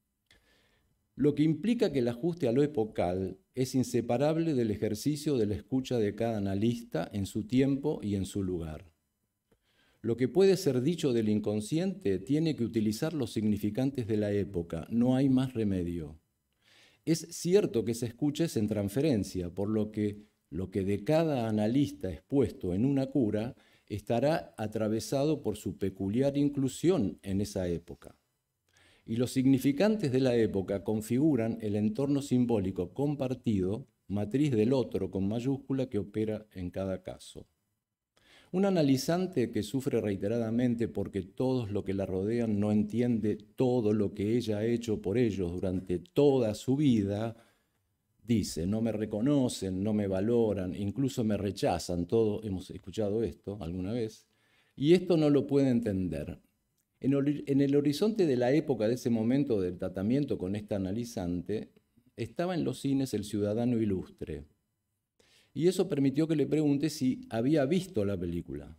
Lo que implica que el ajuste a lo epocal es inseparable del ejercicio de la escucha de cada analista en su tiempo y en su lugar. Lo que puede ser dicho del inconsciente tiene que utilizar los significantes de la época, no hay más remedio. Es cierto que se escucha es en transferencia, por lo que lo que de cada analista es puesto en una cura estará atravesado por su peculiar inclusión en esa época. Y los significantes de la época configuran el entorno simbólico compartido, matriz del otro con mayúscula que opera en cada caso. Un analizante que sufre reiteradamente porque todos los que la rodean no entiende todo lo que ella ha hecho por ellos durante toda su vida, dice, no me reconocen, no me valoran, incluso me rechazan, todos hemos escuchado esto alguna vez, y esto no lo puede entender. En el horizonte de la época de ese momento del tratamiento con esta analizante, estaba en los cines El Ciudadano Ilustre. Y eso permitió que le pregunte si había visto la película.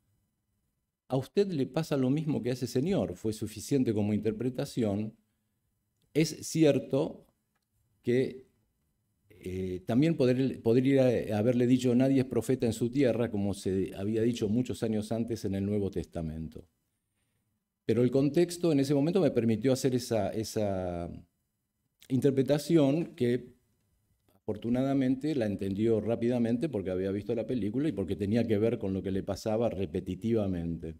¿A usted le pasa lo mismo que a ese señor? ¿Fue suficiente como interpretación? Es cierto que eh, también poder, podría haberle dicho nadie es profeta en su tierra, como se había dicho muchos años antes en el Nuevo Testamento. Pero el contexto en ese momento me permitió hacer esa, esa interpretación que afortunadamente la entendió rápidamente porque había visto la película y porque tenía que ver con lo que le pasaba repetitivamente.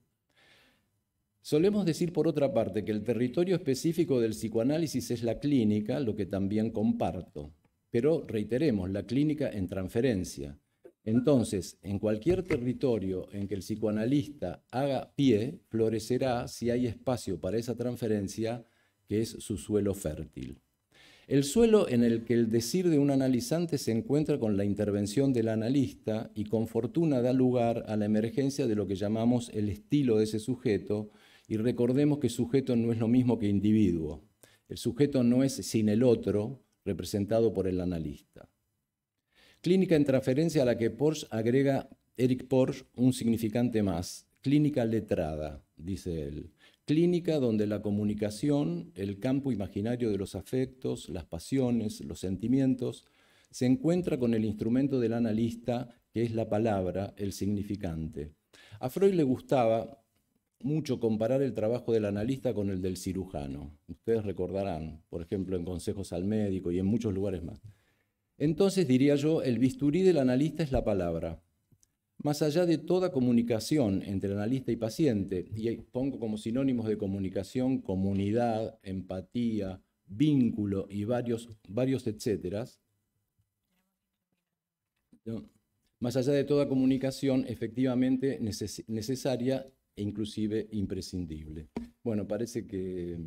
Solemos decir, por otra parte, que el territorio específico del psicoanálisis es la clínica, lo que también comparto. Pero reiteremos, la clínica en transferencia. Entonces, en cualquier territorio en que el psicoanalista haga pie, florecerá si hay espacio para esa transferencia, que es su suelo fértil. El suelo en el que el decir de un analizante se encuentra con la intervención del analista y con fortuna da lugar a la emergencia de lo que llamamos el estilo de ese sujeto, y recordemos que sujeto no es lo mismo que individuo. El sujeto no es sin el otro, representado por el analista. Clínica en transferencia a la que Porges agrega, Eric Porges, un significante más. Clínica letrada, dice él. Clínica donde la comunicación, el campo imaginario de los afectos, las pasiones, los sentimientos, se encuentra con el instrumento del analista, que es la palabra, el significante. A Freud le gustaba mucho comparar el trabajo del analista con el del cirujano. Ustedes recordarán, por ejemplo, en Consejos al Médico y en muchos lugares más. Entonces, diría yo, el bisturí del analista es la palabra. Más allá de toda comunicación entre analista y paciente, y pongo como sinónimos de comunicación comunidad, empatía, vínculo y varios, varios etcéteras, ¿no? Más allá de toda comunicación efectivamente neces necesaria e inclusive imprescindible. Bueno, parece que,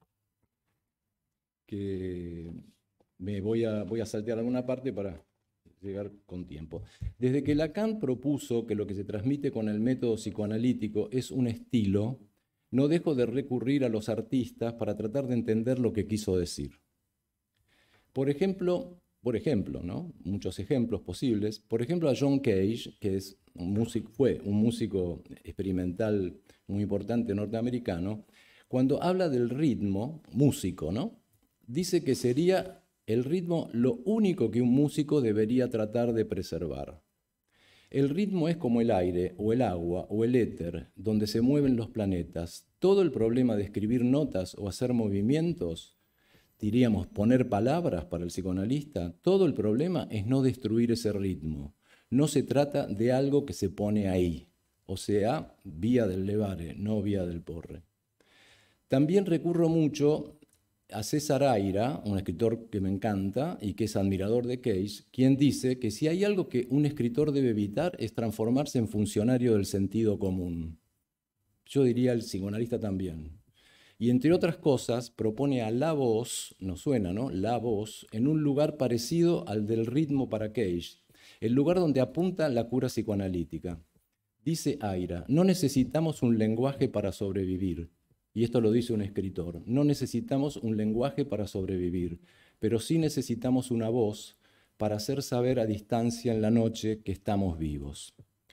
que me voy a, voy a saltear alguna parte para llegar con tiempo. Desde que Lacan propuso que lo que se transmite con el método psicoanalítico es un estilo, no dejo de recurrir a los artistas para tratar de entender lo que quiso decir. Por ejemplo, por ejemplo, ¿no? Muchos ejemplos posibles. Por ejemplo, a John Cage, que es un músico, fue un músico experimental muy importante norteamericano, cuando habla del ritmo, músico, ¿no? Dice que sería el ritmo lo único que un músico debería tratar de preservar. El ritmo es como el aire, o el agua, o el éter, donde se mueven los planetas. Todo el problema de escribir notas o hacer movimientos, diríamos poner palabras para el psicoanalista, todo el problema es no destruir ese ritmo. No se trata de algo que se pone ahí, o sea, vía del levare, no vía del porre. También recurro mucho a César Aira, un escritor que me encanta y que es admirador de Cage, quien dice que si hay algo que un escritor debe evitar es transformarse en funcionario del sentido común. Yo diría el psicoanalista también. Y entre otras cosas propone a la voz, nos suena, ¿no? La voz, en un lugar parecido al del ritmo para Cage, el lugar donde apunta la cura psicoanalítica. Dice Aira, no necesitamos un lenguaje para sobrevivir. Y esto lo dice un escritor, no necesitamos un lenguaje para sobrevivir, pero sí necesitamos una voz para hacer saber a distancia en la noche que estamos vivos.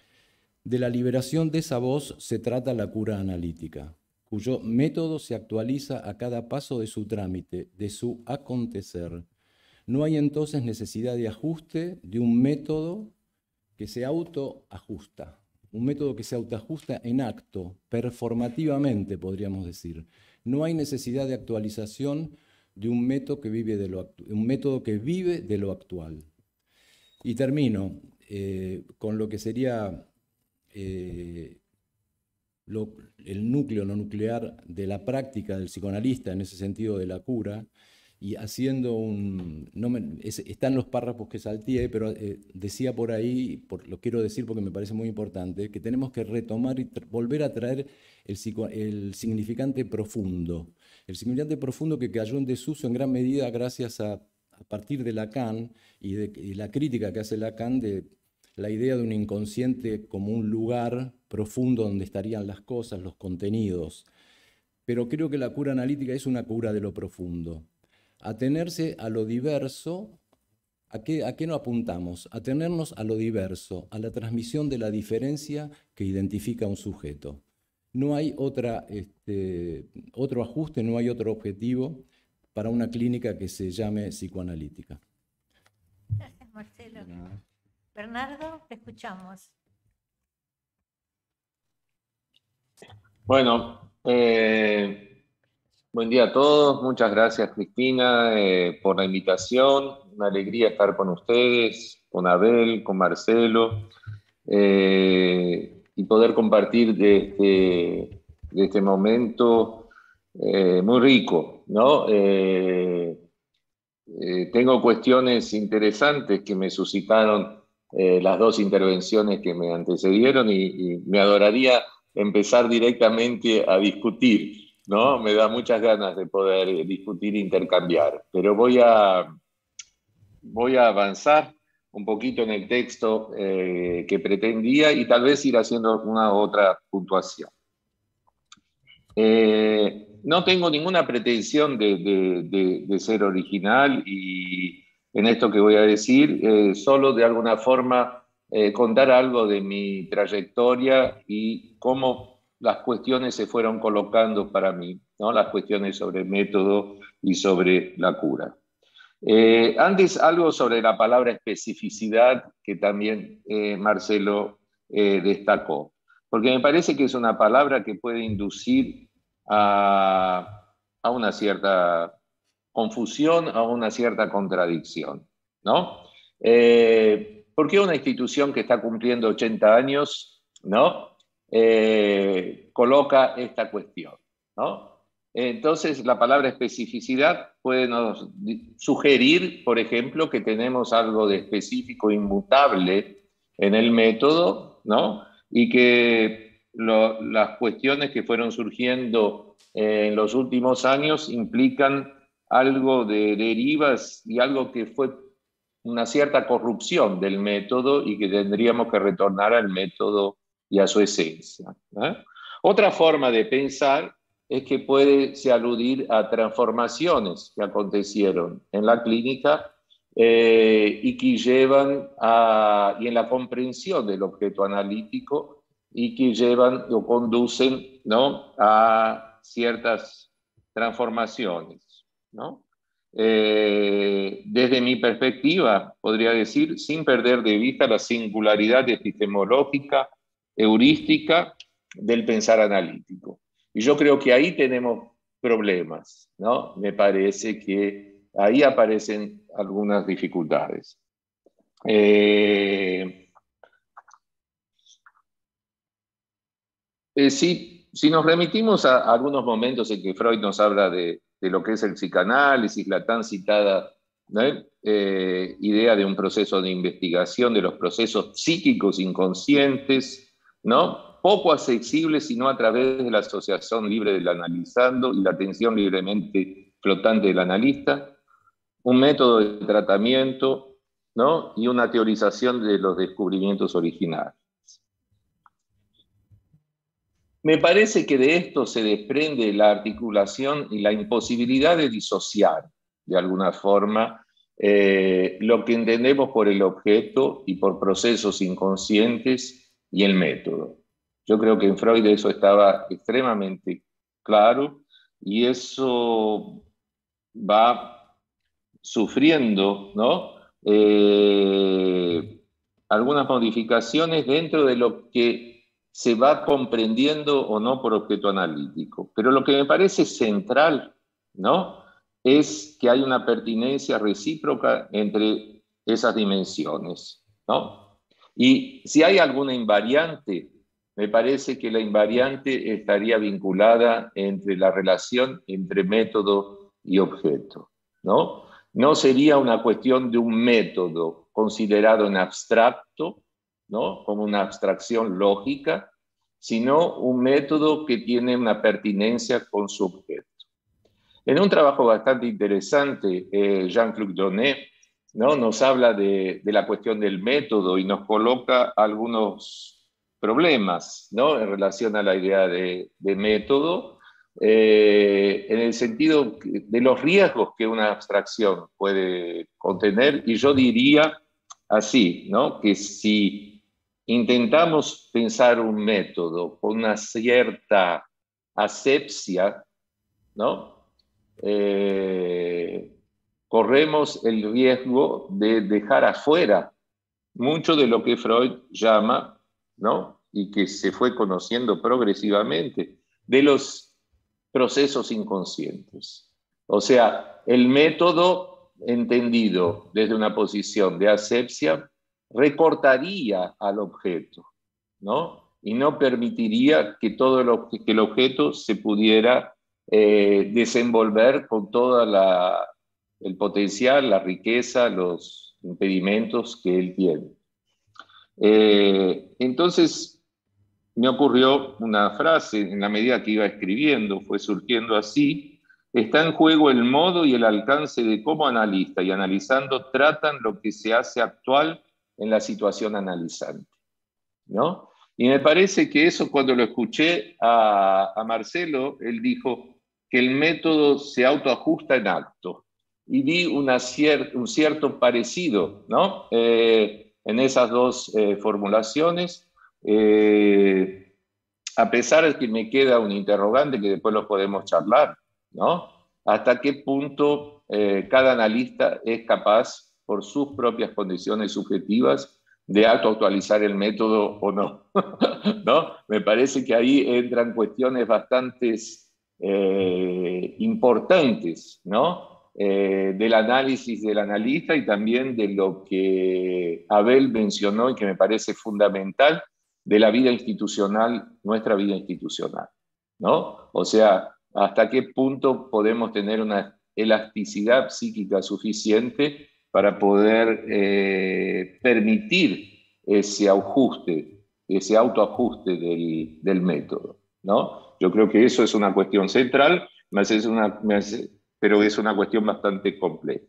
De la liberación de esa voz se trata la cura analítica, cuyo método se actualiza a cada paso de su trámite, de su acontecer. No hay entonces necesidad de ajuste de un método que se autoajusta. Un método que se autoajusta en acto, performativamente, podríamos decir. No hay necesidad de actualización de un método que vive de lo, un método que vive de lo actual. Y termino eh, con lo que sería eh, lo, el núcleo, lo nuclear de la práctica del psicoanalista, en ese sentido de la cura, y haciendo un... No me, es, están los párrafos que salteé, pero eh, decía por ahí, por, lo quiero decir porque me parece muy importante, que tenemos que retomar y volver a traer el, psico, el significante profundo. El significante profundo que cayó en desuso en gran medida gracias a, a partir de Lacan y de y la crítica que hace Lacan de la idea de un inconsciente como un lugar profundo donde estarían las cosas, los contenidos. Pero creo que la cura analítica es una cura de lo profundo. Atenerse a lo diverso, ¿a qué, a qué no apuntamos? Atenernos a lo diverso, a la transmisión de la diferencia que identifica a un sujeto. No hay otra, este, otro ajuste, no hay otro objetivo para una clínica que se llame psicoanalítica. Gracias, Marcelo. Bernardo, te escuchamos. Bueno, eh... buen día a todos, muchas gracias Cristina eh, por la invitación, una alegría estar con ustedes, con Abel, con Marcelo, eh, y poder compartir de este, de este momento eh, muy rico, ¿no? Eh, eh, tengo cuestiones interesantes que me suscitaron eh, las dos intervenciones que me antecedieron y, y me adoraría empezar directamente a discutir, ¿no? Me da muchas ganas de poder discutir e intercambiar, pero voy a, voy a avanzar un poquito en el texto eh, que pretendía y tal vez ir haciendo una u otra puntuación. Eh, no tengo ninguna pretensión de, de, de, de ser original y en esto que voy a decir, eh, solo de alguna forma eh, contar algo de mi trayectoria y cómo las cuestiones se fueron colocando para mí, ¿no? Las cuestiones sobre el método y sobre la cura. Eh, antes, algo sobre la palabra especificidad, que también eh, Marcelo eh, destacó, porque me parece que es una palabra que puede inducir a, a una cierta confusión, a una cierta contradicción, ¿no? Eh, ¿Por qué una institución que está cumpliendo ochenta años, ¿no? Eh, coloca esta cuestión, ¿no? Entonces, la palabra especificidad puede nos sugerir, por ejemplo, que tenemos algo de específico inmutable en el método, ¿no? Y que lo, las cuestiones que fueron surgiendo eh, en los últimos años implican algo de derivas y algo que fue una cierta corrupción del método y que tendríamos que retornar al método y a su esencia, ¿eh? Otra forma de pensar es que puede se aludir a transformaciones que acontecieron en la clínica eh, y que llevan a, y en la comprensión del objeto analítico y que llevan o conducen, ¿no?, a ciertas transformaciones, ¿no? Eh, desde mi perspectiva, podría decir, sin perder de vista la singularidad epistemológica, heurística del pensar analítico. Y yo creo que ahí tenemos problemas, ¿no? Me parece que ahí aparecen algunas dificultades. Eh, eh, si, si nos remitimos a, a algunos momentos en que Freud nos habla de, de lo que es el psicanálisis, la tan citada, ¿no? eh, idea de un proceso de investigación de los procesos psíquicos inconscientes, ¿no? Poco accesible sino a través de la asociación libre del analizando y la atención libremente flotante del analista, un método de tratamiento, ¿no? Y una teorización de los descubrimientos originales. Me parece que de esto se desprende la articulación y la imposibilidad de disociar, de alguna forma, eh, lo que entendemos por el objeto y por procesos inconscientes y el método. Yo creo que en Freud eso estaba extremadamente claro y eso va sufriendo, ¿no? eh, algunas modificaciones dentro de lo que se va comprendiendo o no por objeto analítico. Pero lo que me parece central, ¿no? Es que hay una pertinencia recíproca entre esas dimensiones, ¿no? Y si hay alguna invariante, me parece que la invariante estaría vinculada entre la relación entre método y objeto, ¿no? No sería una cuestión de un método considerado en abstracto, ¿no? Como una abstracción lógica, sino un método que tiene una pertinencia con su objeto. En un trabajo bastante interesante, eh, Jean-Claude Donnet, ¿no? Nos habla de, de la cuestión del método y nos coloca algunos problemas, ¿no? En relación a la idea de, de método, eh, en el sentido de los riesgos que una abstracción puede contener, y yo diría así, ¿no? Que si intentamos pensar un método con una cierta asepsia, ¿no? Eh, corremos el riesgo de dejar afuera mucho de lo que Freud llama, ¿no? Y que se fue conociendo progresivamente, de los procesos inconscientes. O sea, el método entendido desde una posición de asepsia recortaría al objeto, ¿no? Y no permitiría que todo lo, que el objeto se pudiera eh, desenvolver con todo el potencial, la riqueza, los impedimentos que él tiene. Eh, entonces, me ocurrió una frase, en la medida que iba escribiendo, fue surgiendo así: está en juego el modo y el alcance de cómo analista y analizando tratan lo que se hace actual en la situación analizante, ¿no? Y me parece que eso, cuando lo escuché a, a Marcelo, él dijo que el método se autoajusta en acto. Y vi una cier un cierto parecido, ¿no? Eh, en esas dos eh, formulaciones, eh, a pesar de que me queda un interrogante que después lo podemos charlar, ¿no? Hasta qué punto eh, cada analista es capaz, por sus propias condiciones subjetivas, de autoactualizar el método o no, ¿no? Me parece que ahí entran cuestiones bastante eh, importantes, ¿no? Eh, del análisis del analista y también de lo que Abel mencionó y que me parece fundamental, de la vida institucional, nuestra vida institucional, ¿no? O sea, hasta qué punto podemos tener una elasticidad psíquica suficiente para poder eh, permitir ese ajuste, ese autoajuste del, del método, ¿no? Yo creo que eso es una cuestión central, me hace una, me hace, pero es una cuestión bastante compleja.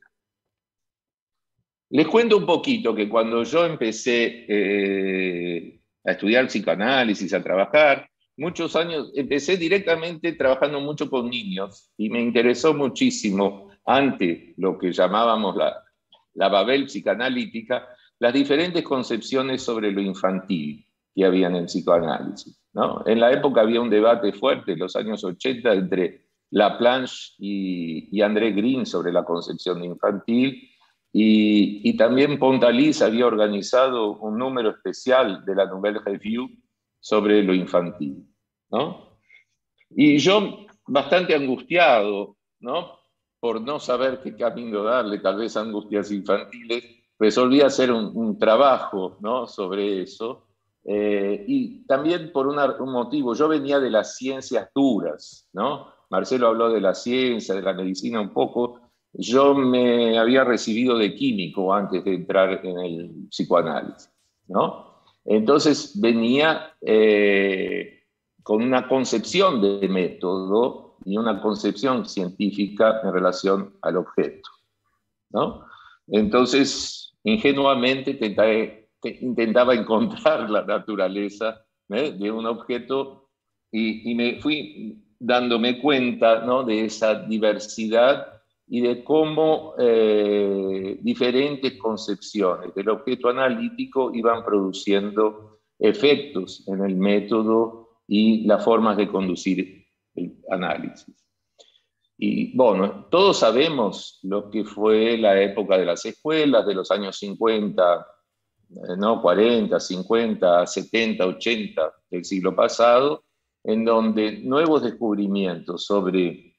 Les cuento un poquito que cuando yo empecé eh, a estudiar psicoanálisis, a trabajar, muchos años, empecé directamente trabajando mucho con niños y me interesó muchísimo, ante lo que llamábamos la la Babel psicanalítica, las diferentes concepciones sobre lo infantil que había en el psicoanálisis, ¿no? En la época había un debate fuerte, en los años ochenta, entre Laplanche y, y André Green sobre la concepción de infantil, y, y también Pontalis había organizado un número especial de la Nouvelle Revue sobre lo infantil, ¿no? Y yo, bastante angustiado, ¿no?, por no saber qué camino darle, tal vez angustias infantiles, resolví hacer un, un trabajo, ¿no?, sobre eso. Eh, y también por una, un motivo, yo venía de las ciencias duras, ¿no? Marcelo habló de la ciencia, de la medicina un poco. Yo me había recibido de químico antes de entrar en el psicoanálisis, ¿no? Entonces venía eh, con una concepción de método y una concepción científica en relación al objeto, ¿no? Entonces, ingenuamente intenté, intentaba encontrar la naturaleza, ¿eh?, de un objeto y, y me fui dándome cuenta, ¿no?, de esa diversidad y de cómo eh, diferentes concepciones del objeto analítico iban produciendo efectos en el método y las formas de conducir el análisis. Y bueno, todos sabemos lo que fue la época de las escuelas de los años cincuenta, ¿no?, cuarenta, cincuenta, setenta, ochenta del siglo pasado, en donde nuevos descubrimientos sobre,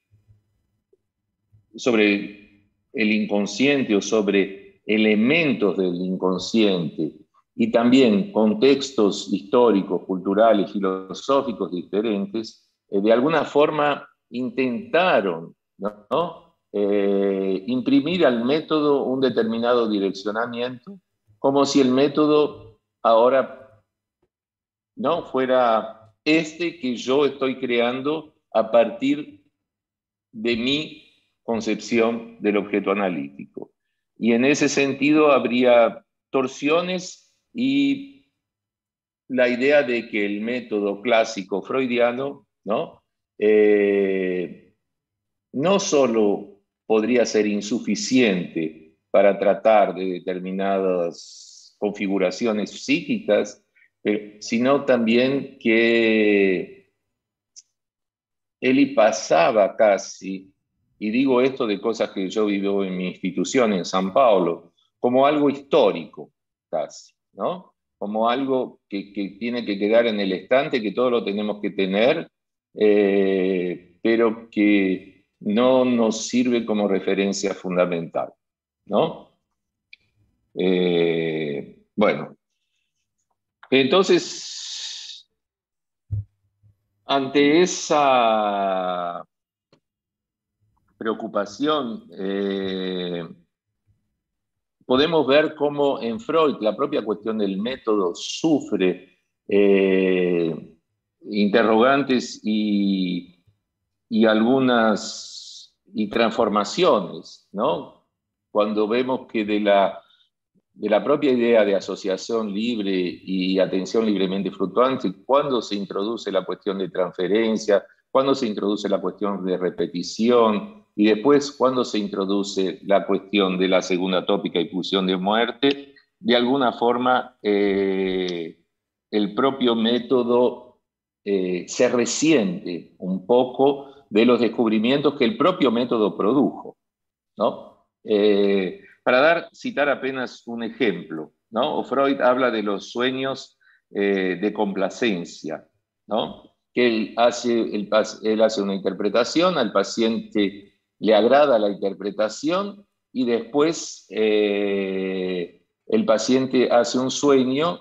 sobre el inconsciente o sobre elementos del inconsciente y también contextos históricos, culturales, filosóficos diferentes, eh, de alguna forma intentaron, ¿no?, eh, imprimir al método un determinado direccionamiento, como si el método ahora no fuera este que yo estoy creando a partir de mi concepción del objeto analítico. Y en ese sentido habría torsiones y la idea de que el método clásico freudiano, ¿no?, eh, no solo podría ser insuficiente para tratar de determinadas configuraciones psíquicas, eh, sino también que él pasaba casi, y digo esto de cosas que yo vivo en mi institución en San Paulo, como algo histórico casi, ¿no?, como algo que, que tiene que quedar en el estante, que todos lo tenemos que tener, eh, pero que no nos sirve como referencia fundamental, ¿no? Eh, bueno, entonces, ante esa preocupación, eh, podemos ver cómo en Freud la propia cuestión del método sufre eh, interrogantes y, y algunas y transformaciones, ¿no? Cuando vemos que de la, de la propia idea de asociación libre y atención libremente fluctuante, cuando se introduce la cuestión de transferencia, cuando se introduce la cuestión de repetición, y después cuando se introduce la cuestión de la segunda tópica y pulsión de muerte, de alguna forma eh, el propio método eh, se resiente un poco de los descubrimientos que el propio método produjo, ¿no? Eh, para dar, citar apenas un ejemplo, ¿no? Freud habla de los sueños eh, de complacencia, ¿no?, que él hace, él, él hace una interpretación, al paciente le agrada la interpretación y después eh, el paciente hace un sueño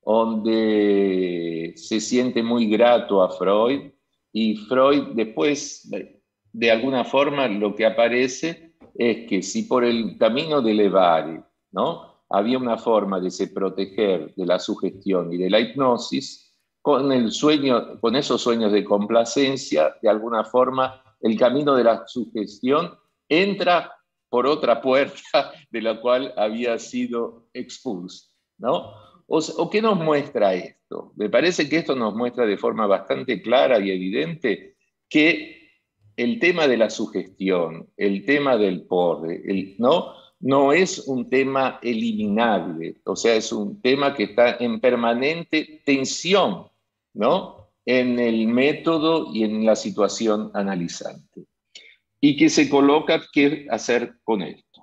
donde se siente muy grato a Freud y Freud después, de alguna forma, lo que aparece es que si por el camino del Levare, ¿no?, había una forma de se proteger de la sugestión y de la hipnosis, con el sueño, con esos sueños de complacencia, de alguna forma, el camino de la sugestión entra por otra puerta de la cual había sido expulso, ¿no? O, ¿O qué nos muestra esto? Me parece que esto nos muestra de forma bastante clara y evidente que el tema de la sugestión, el tema del porre, el, ¿no?, no es un tema eliminable, o sea, es un tema que está en permanente tensión, ¿no?, en el método y en la situación analizante, y que se coloca qué hacer con esto.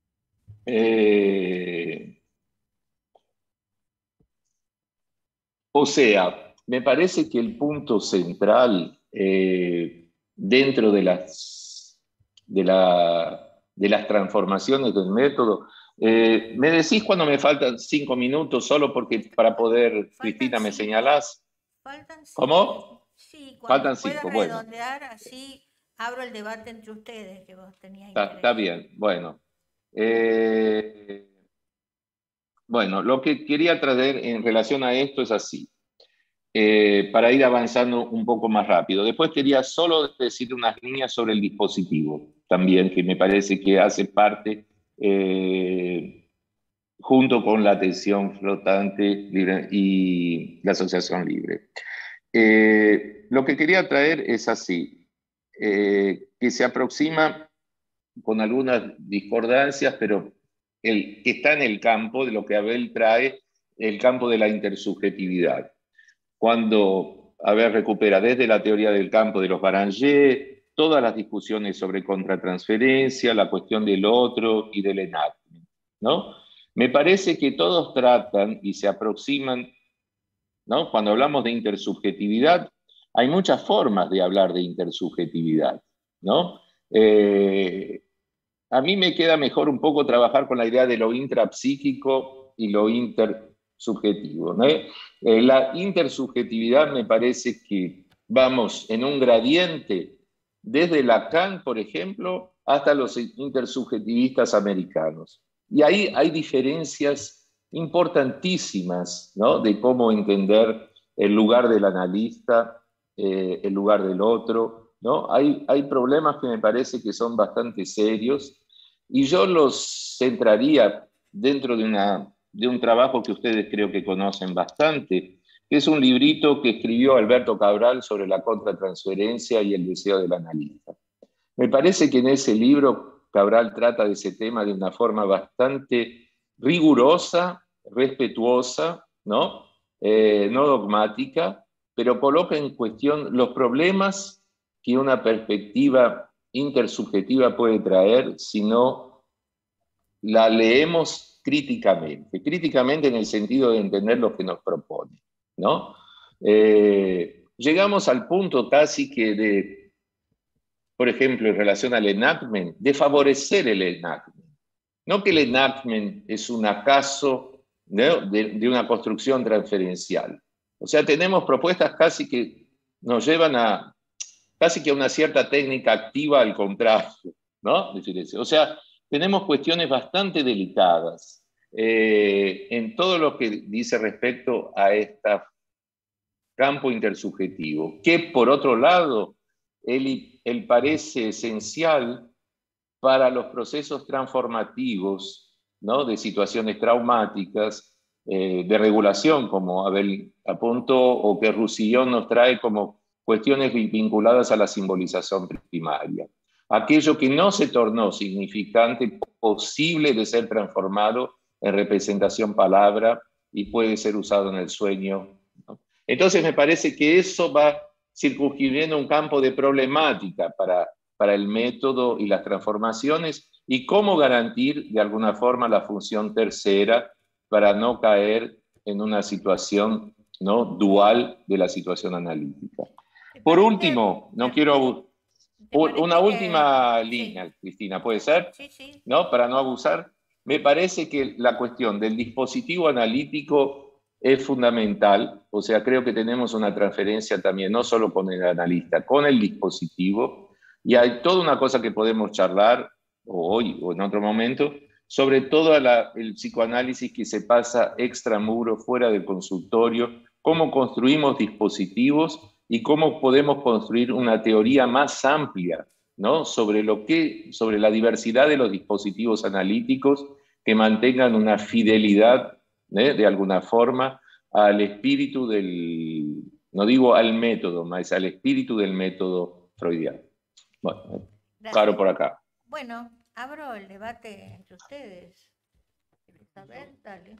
Eh, o sea, me parece que el punto central eh, dentro de las, de, la, de las transformaciones del método, eh, me decís cuando me faltan cinco minutos, solo porque para poder, faltan Cristina, me cinco. Señalás. Faltan cinco. ¿Cómo? Sí, cuando faltan puedas cinco, bueno. redondear así abro el debate entre ustedes, que vos tenías Está, interés. está bien, bueno. Eh, bueno, lo que quería traer en relación a esto es así, eh, para ir avanzando un poco más rápido. Después quería solo decir unas líneas sobre el dispositivo, también, que me parece que hace parte, eh, junto con la atención flotante libre y la asociación libre. Eh, lo que quería traer es así, eh, que se aproxima con algunas discordancias, pero el, que está en el campo de lo que Abel trae, el campo de la intersubjetividad. Cuando Abel recupera desde la teoría del campo de los Baranger, todas las discusiones sobre contratransferencia, la cuestión del otro y del enactment, ¿no? Me parece que todos tratan y se aproximan, ¿no? Cuando hablamos de intersubjetividad, hay muchas formas de hablar de intersubjetividad, ¿no? Eh, a mí me queda mejor un poco trabajar con la idea de lo intrapsíquico y lo intersubjetivo, ¿no? Eh, la intersubjetividad me parece que vamos en un gradiente desde Lacan, por ejemplo, hasta los intersubjetivistas americanos. Y ahí hay diferencias importantísimas, ¿no? De cómo entender el lugar del analista, eh, el lugar del otro, ¿no? Hay, hay problemas que me parece que son bastante serios y yo los centraría dentro de, una, de un trabajo que ustedes creo que conocen bastante, que es un librito que escribió Alberto Cabral sobre la contratransferencia y el deseo del analista. Me parece que en ese libro Cabral trata de ese tema de una forma bastante rigurosa, respetuosa, ¿no? Eh, no dogmática, pero coloca en cuestión los problemas que una perspectiva intersubjetiva puede traer si no la leemos críticamente. Críticamente en el sentido de entender lo que nos propone, ¿no? Eh, llegamos al punto casi que de, por ejemplo, en relación al enactment, de favorecer el enactment. No que el enactment es un acaso, ¿no? de, de una construcción transferencial. O sea, tenemos propuestas casi que nos llevan a casi que a una cierta técnica activa al contrario, ¿no? O sea, tenemos cuestiones bastante delicadas eh, en todo lo que dice respecto a este campo intersubjetivo, que por otro lado, él, él parece esencial para los procesos transformativos, ¿no? De situaciones traumáticas, eh, de regulación, como Abel apuntó, o que Roussillon nos trae como cuestiones vinculadas a la simbolización primaria. Aquello que no se tornó significante, posible de ser transformado en representación palabra y puede ser usado en el sueño, ¿no? Entonces me parece que eso va circunscribiendo un campo de problemática para, para el método y las transformaciones y cómo garantir de alguna forma la función tercera para no caer en una situación, ¿no? dual de la situación analítica. Por último, no quiero... Una última que... línea, sí. Cristina, ¿puede ser? Sí, sí. ¿No? Para no abusar. Me parece que la cuestión del dispositivo analítico es fundamental. O sea, creo que tenemos una transferencia también, no solo con el analista, con el dispositivo. Y hay toda una cosa que podemos charlar, o hoy o en otro momento, sobre todo la, el psicoanálisis que se pasa extramuro, fuera del consultorio, cómo construimos dispositivos y cómo podemos construir una teoría más amplia, ¿no? sobre, lo que, sobre la diversidad de los dispositivos analíticos que mantengan una fidelidad, ¿eh? de alguna forma, al espíritu del, no digo al método, más al espíritu del método freudiano. Bueno, claro por acá. Bueno, abro el debate entre ustedes. Elizabeth, dale.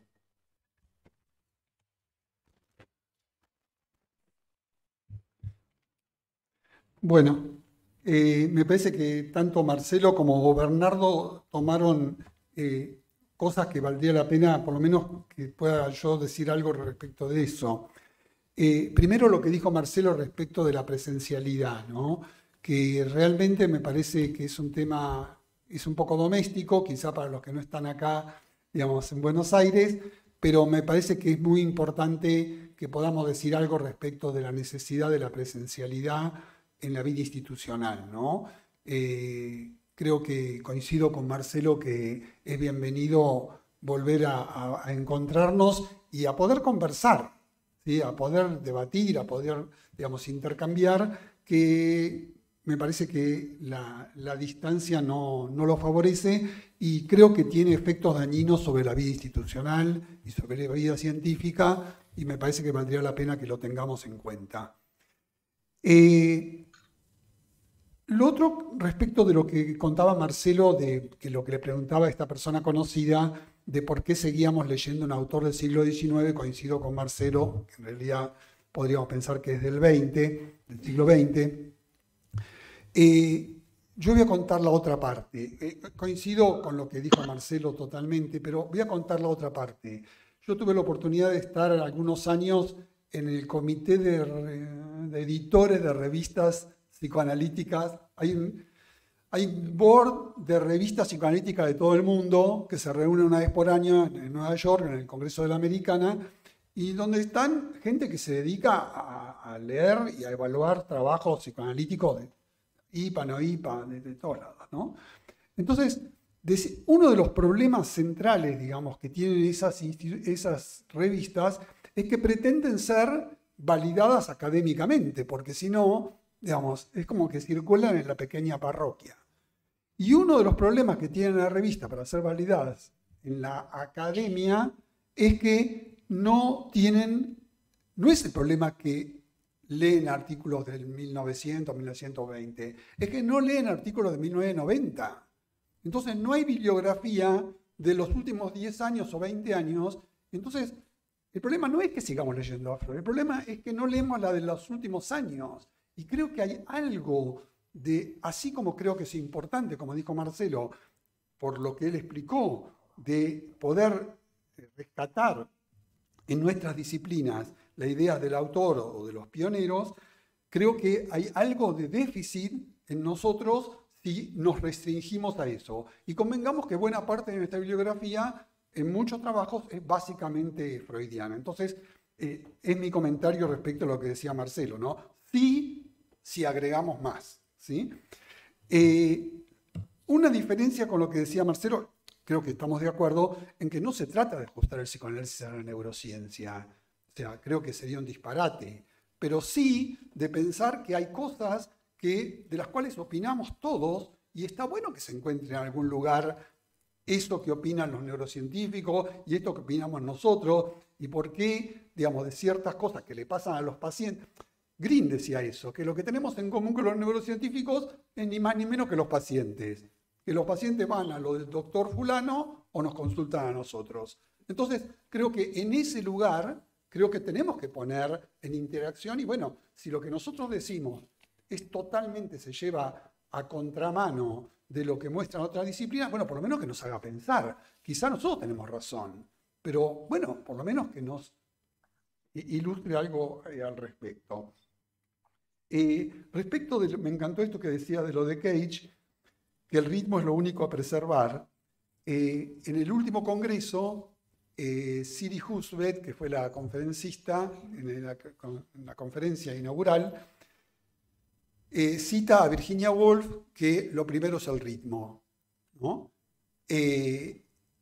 Bueno, eh, me parece que tanto Marcelo como Bernardo tomaron eh, cosas que valdría la pena, por lo menos que pueda yo decir algo respecto de eso. Eh, primero lo que dijo Marcelo respecto de la presencialidad, ¿no? Que realmente me parece que es un tema, es un poco doméstico, quizá para los que no están acá, digamos, en Buenos Aires, pero me parece que es muy importante que podamos decir algo respecto de la necesidad de la presencialidad en la vida institucional, ¿no? Eh, creo que coincido con Marcelo que es bienvenido volver a, a, a encontrarnos y a poder conversar, ¿sí? A poder debatir, a poder, digamos, intercambiar, que me parece que la, la distancia no, no lo favorece y creo que tiene efectos dañinos sobre la vida institucional y sobre la vida científica, y me parece que valdría la pena que lo tengamos en cuenta. Eh, lo otro, respecto de lo que contaba Marcelo, de que lo que le preguntaba a esta persona conocida, de por qué seguíamos leyendo un autor del siglo diecinueve, coincido con Marcelo, que en realidad podríamos pensar que es del veinte, del siglo veinte. Eh, yo voy a contar la otra parte. Eh, coincido con lo que dijo Marcelo totalmente, pero voy a contar la otra parte. Yo tuve la oportunidad de estar algunos años en el comité de, de editores de revistas psicoanalíticas. Hay un, hay un board de revistas psicoanalíticas de todo el mundo que se reúne una vez por año en Nueva York, en el Congreso de la Americana, y donde están gente que se dedica a, a leer y a evaluar trabajos psicoanalíticos de I P A, no I P A, de, de todos lados, ¿no? Entonces, uno de los problemas centrales, digamos, que tienen esas, esas revistas es que pretenden ser validadas académicamente, porque si no, digamos, es como que circulan en la pequeña parroquia. Y uno de los problemas que tienen las revistas para ser validadas en la academia es que no tienen, no es el problema que leen artículos del mil novecientos, mil novecientos veinte, es que no leen artículos de mil novecientos noventa. Entonces no hay bibliografía de los últimos diez años o veinte años. Entonces el problema no es que sigamos leyendo a Freud, el problema es que no leemos la de los últimos años. Y creo que hay algo de, así como creo que es importante, como dijo Marcelo, por lo que él explicó, de poder rescatar en nuestras disciplinas la idea del autor o de los pioneros, creo que hay algo de déficit en nosotros si nos restringimos a eso. Y convengamos que buena parte de nuestra bibliografía, en muchos trabajos, es básicamente freudiana. Entonces, eh, es mi comentario respecto a lo que decía Marcelo, ¿no? Sí, si agregamos más, ¿sí? Eh, una diferencia con lo que decía Marcelo, creo que estamos de acuerdo en que no se trata de ajustar el psicoanálisis a la neurociencia. O sea, creo que sería un disparate. Pero sí de pensar que hay cosas que, de las cuales opinamos todos, y está bueno que se encuentre en algún lugar esto que opinan los neurocientíficos y esto que opinamos nosotros, y por qué, digamos, de ciertas cosas que le pasan a los pacientes. Green decía eso, que lo que tenemos en común con los neurocientíficos es ni más ni menos que los pacientes. Que los pacientes van a lo del doctor fulano o nos consultan a nosotros. Entonces, creo que en ese lugar, creo que tenemos que poner en interacción, y bueno, si lo que nosotros decimos es totalmente, se lleva a contramano de lo que muestran otras disciplinas, bueno, por lo menos que nos haga pensar. Quizá nosotros tenemos razón, pero bueno, por lo menos que nos ilustre algo eh, al respecto. Eh, respecto de, me encantó esto que decía de lo de Cage, que el ritmo es lo único a preservar. Eh, en el último congreso, eh, Siri Husvet, que fue la conferencista en la, en la conferencia inaugural, eh, cita a Virginia Woolf que lo primero es el ritmo, ¿no? Eh,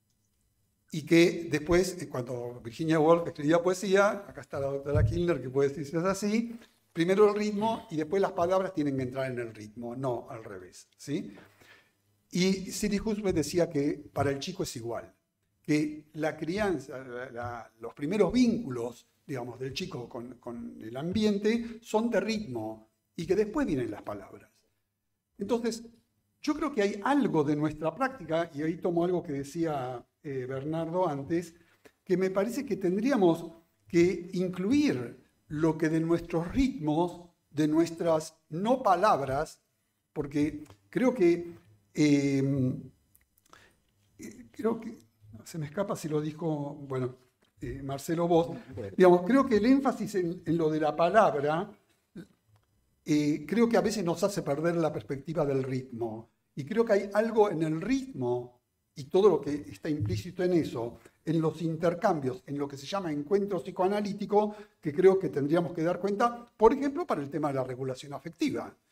y que después, cuando Virginia Woolf escribía poesía, acá está la doctora Kindler que puede decirse así, primero el ritmo y después las palabras tienen que entrar en el ritmo, no al revés, ¿sí? Y Siri Husvet decía que para el chico es igual, que la crianza, la, la, los primeros vínculos, digamos, del chico con, con el ambiente son de ritmo y que después vienen las palabras. Entonces, yo creo que hay algo de nuestra práctica, y ahí tomo algo que decía eh, Bernardo antes, que me parece que tendríamos que incluir lo que de nuestros ritmos, de nuestras no palabras, porque creo que Eh, creo que, se me escapa si lo dijo, bueno, eh, Marcelo vos, digamos, creo que el énfasis en, en lo de la palabra, eh, creo que a veces nos hace perder la perspectiva del ritmo, y creo que hay algo en el ritmo y todo lo que está implícito en eso, en los intercambios, en lo que se llama encuentro psicoanalítico, que creo que tendríamos que dar cuenta, por ejemplo, para el tema de la regulación afectiva.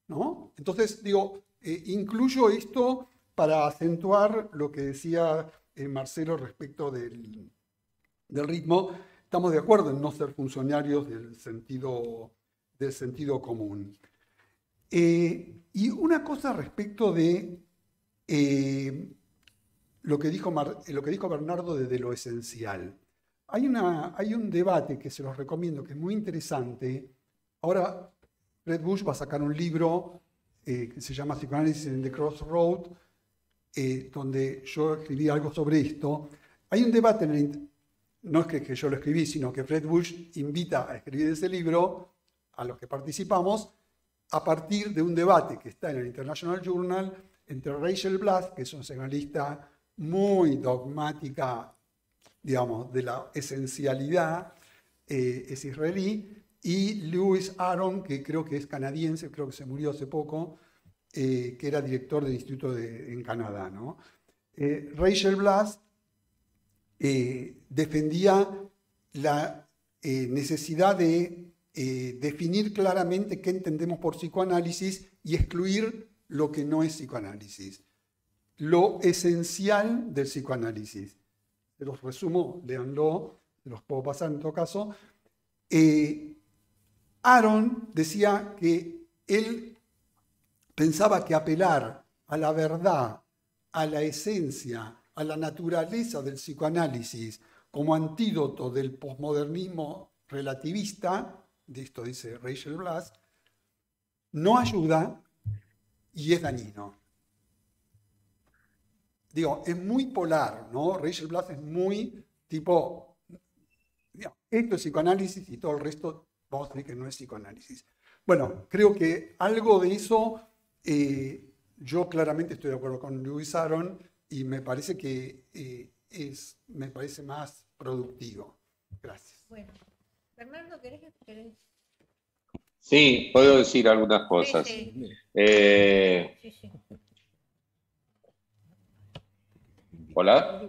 ¿no? Entonces, digo, eh, incluyo esto para acentuar lo que decía eh, Marcelo respecto del, del ritmo. Estamos de acuerdo en no ser funcionarios del sentido, del sentido común. Eh, y una cosa respecto de eh, lo, que dijo Mar, lo que dijo Bernardo de, de lo esencial. Hay, una, hay un debate que se los recomiendo, que es muy interesante. Ahora Fred Bush va a sacar un libro eh, que se llama Psicoanálisis in the Crossroad, eh, donde yo escribí algo sobre esto. Hay un debate, en el, no es que, que yo lo escribí, sino que Fred Bush invita a escribir ese libro a los que participamos a partir de un debate que está en el International Journal entre Rachel Blass, que es una psicoanalista muy dogmática, digamos, de la esencialidad, eh, es israelí, y Lewis Aron, que creo que es canadiense, creo que se murió hace poco, eh, que era director del instituto de, en Canadá, ¿no? Eh, Rachel Blass eh, defendía la eh, necesidad de eh, definir claramente qué entendemos por psicoanálisis y excluir lo que no es psicoanálisis. Lo esencial del psicoanálisis. Se los resumo, léanlo, se los puedo pasar en todo caso. Eh, Aron decía que él pensaba que apelar a la verdad, a la esencia, a la naturaleza del psicoanálisis como antídoto del posmodernismo relativista, de esto dice Rachel Blass, no ayuda y es dañino. Digo, es muy polar, ¿no? Rachel Blass es muy tipo, digamos, esto es psicoanálisis y todo el resto vamos a decir que no es psicoanálisis. Bueno, creo que algo de eso, eh, yo claramente estoy de acuerdo con Lewis Aron y me parece que eh, es, me parece más productivo. Gracias. Bueno, Fernando, ¿querés? querés? Sí, puedo decir algunas cosas. Sí, sí. Eh, Sí, sí. ¿Hola?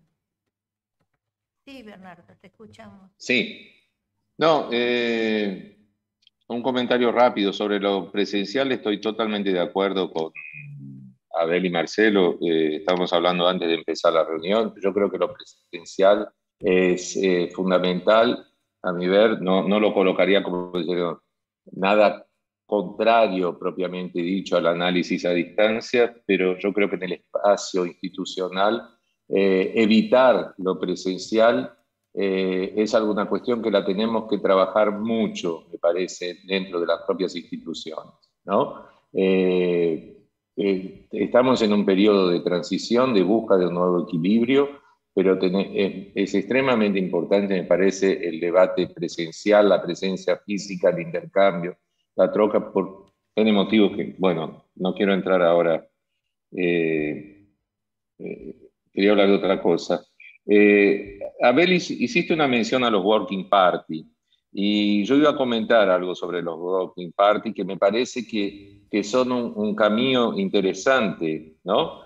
Sí, Bernardo, te escuchamos. Sí. No, eh, un comentario rápido sobre lo presencial. Estoy totalmente de acuerdo con Abel y Marcelo. Eh, estábamos hablando antes de empezar la reunión. Yo creo que lo presencial es eh, fundamental, a mi ver. No, no lo colocaría como nada contrario propiamente dicho al análisis a distancia, pero yo creo que en el espacio institucional eh, evitar lo presencial eh, es alguna cuestión que la tenemos que trabajar mucho, me parece, dentro de las propias instituciones, ¿no? Eh, eh, estamos en un periodo de transición, de búsqueda de un nuevo equilibrio, pero tener, es, es extremadamente importante, me parece, el debate presencial, la presencia física, el intercambio, la troca, por N motivos que, bueno, no quiero entrar ahora. Eh, eh, quería hablar de otra cosa. Eh, Abel, hiciste una mención a los Working Party, y yo iba a comentar algo sobre los Working Party, que me parece que, que son un, un camino interesante, ¿no?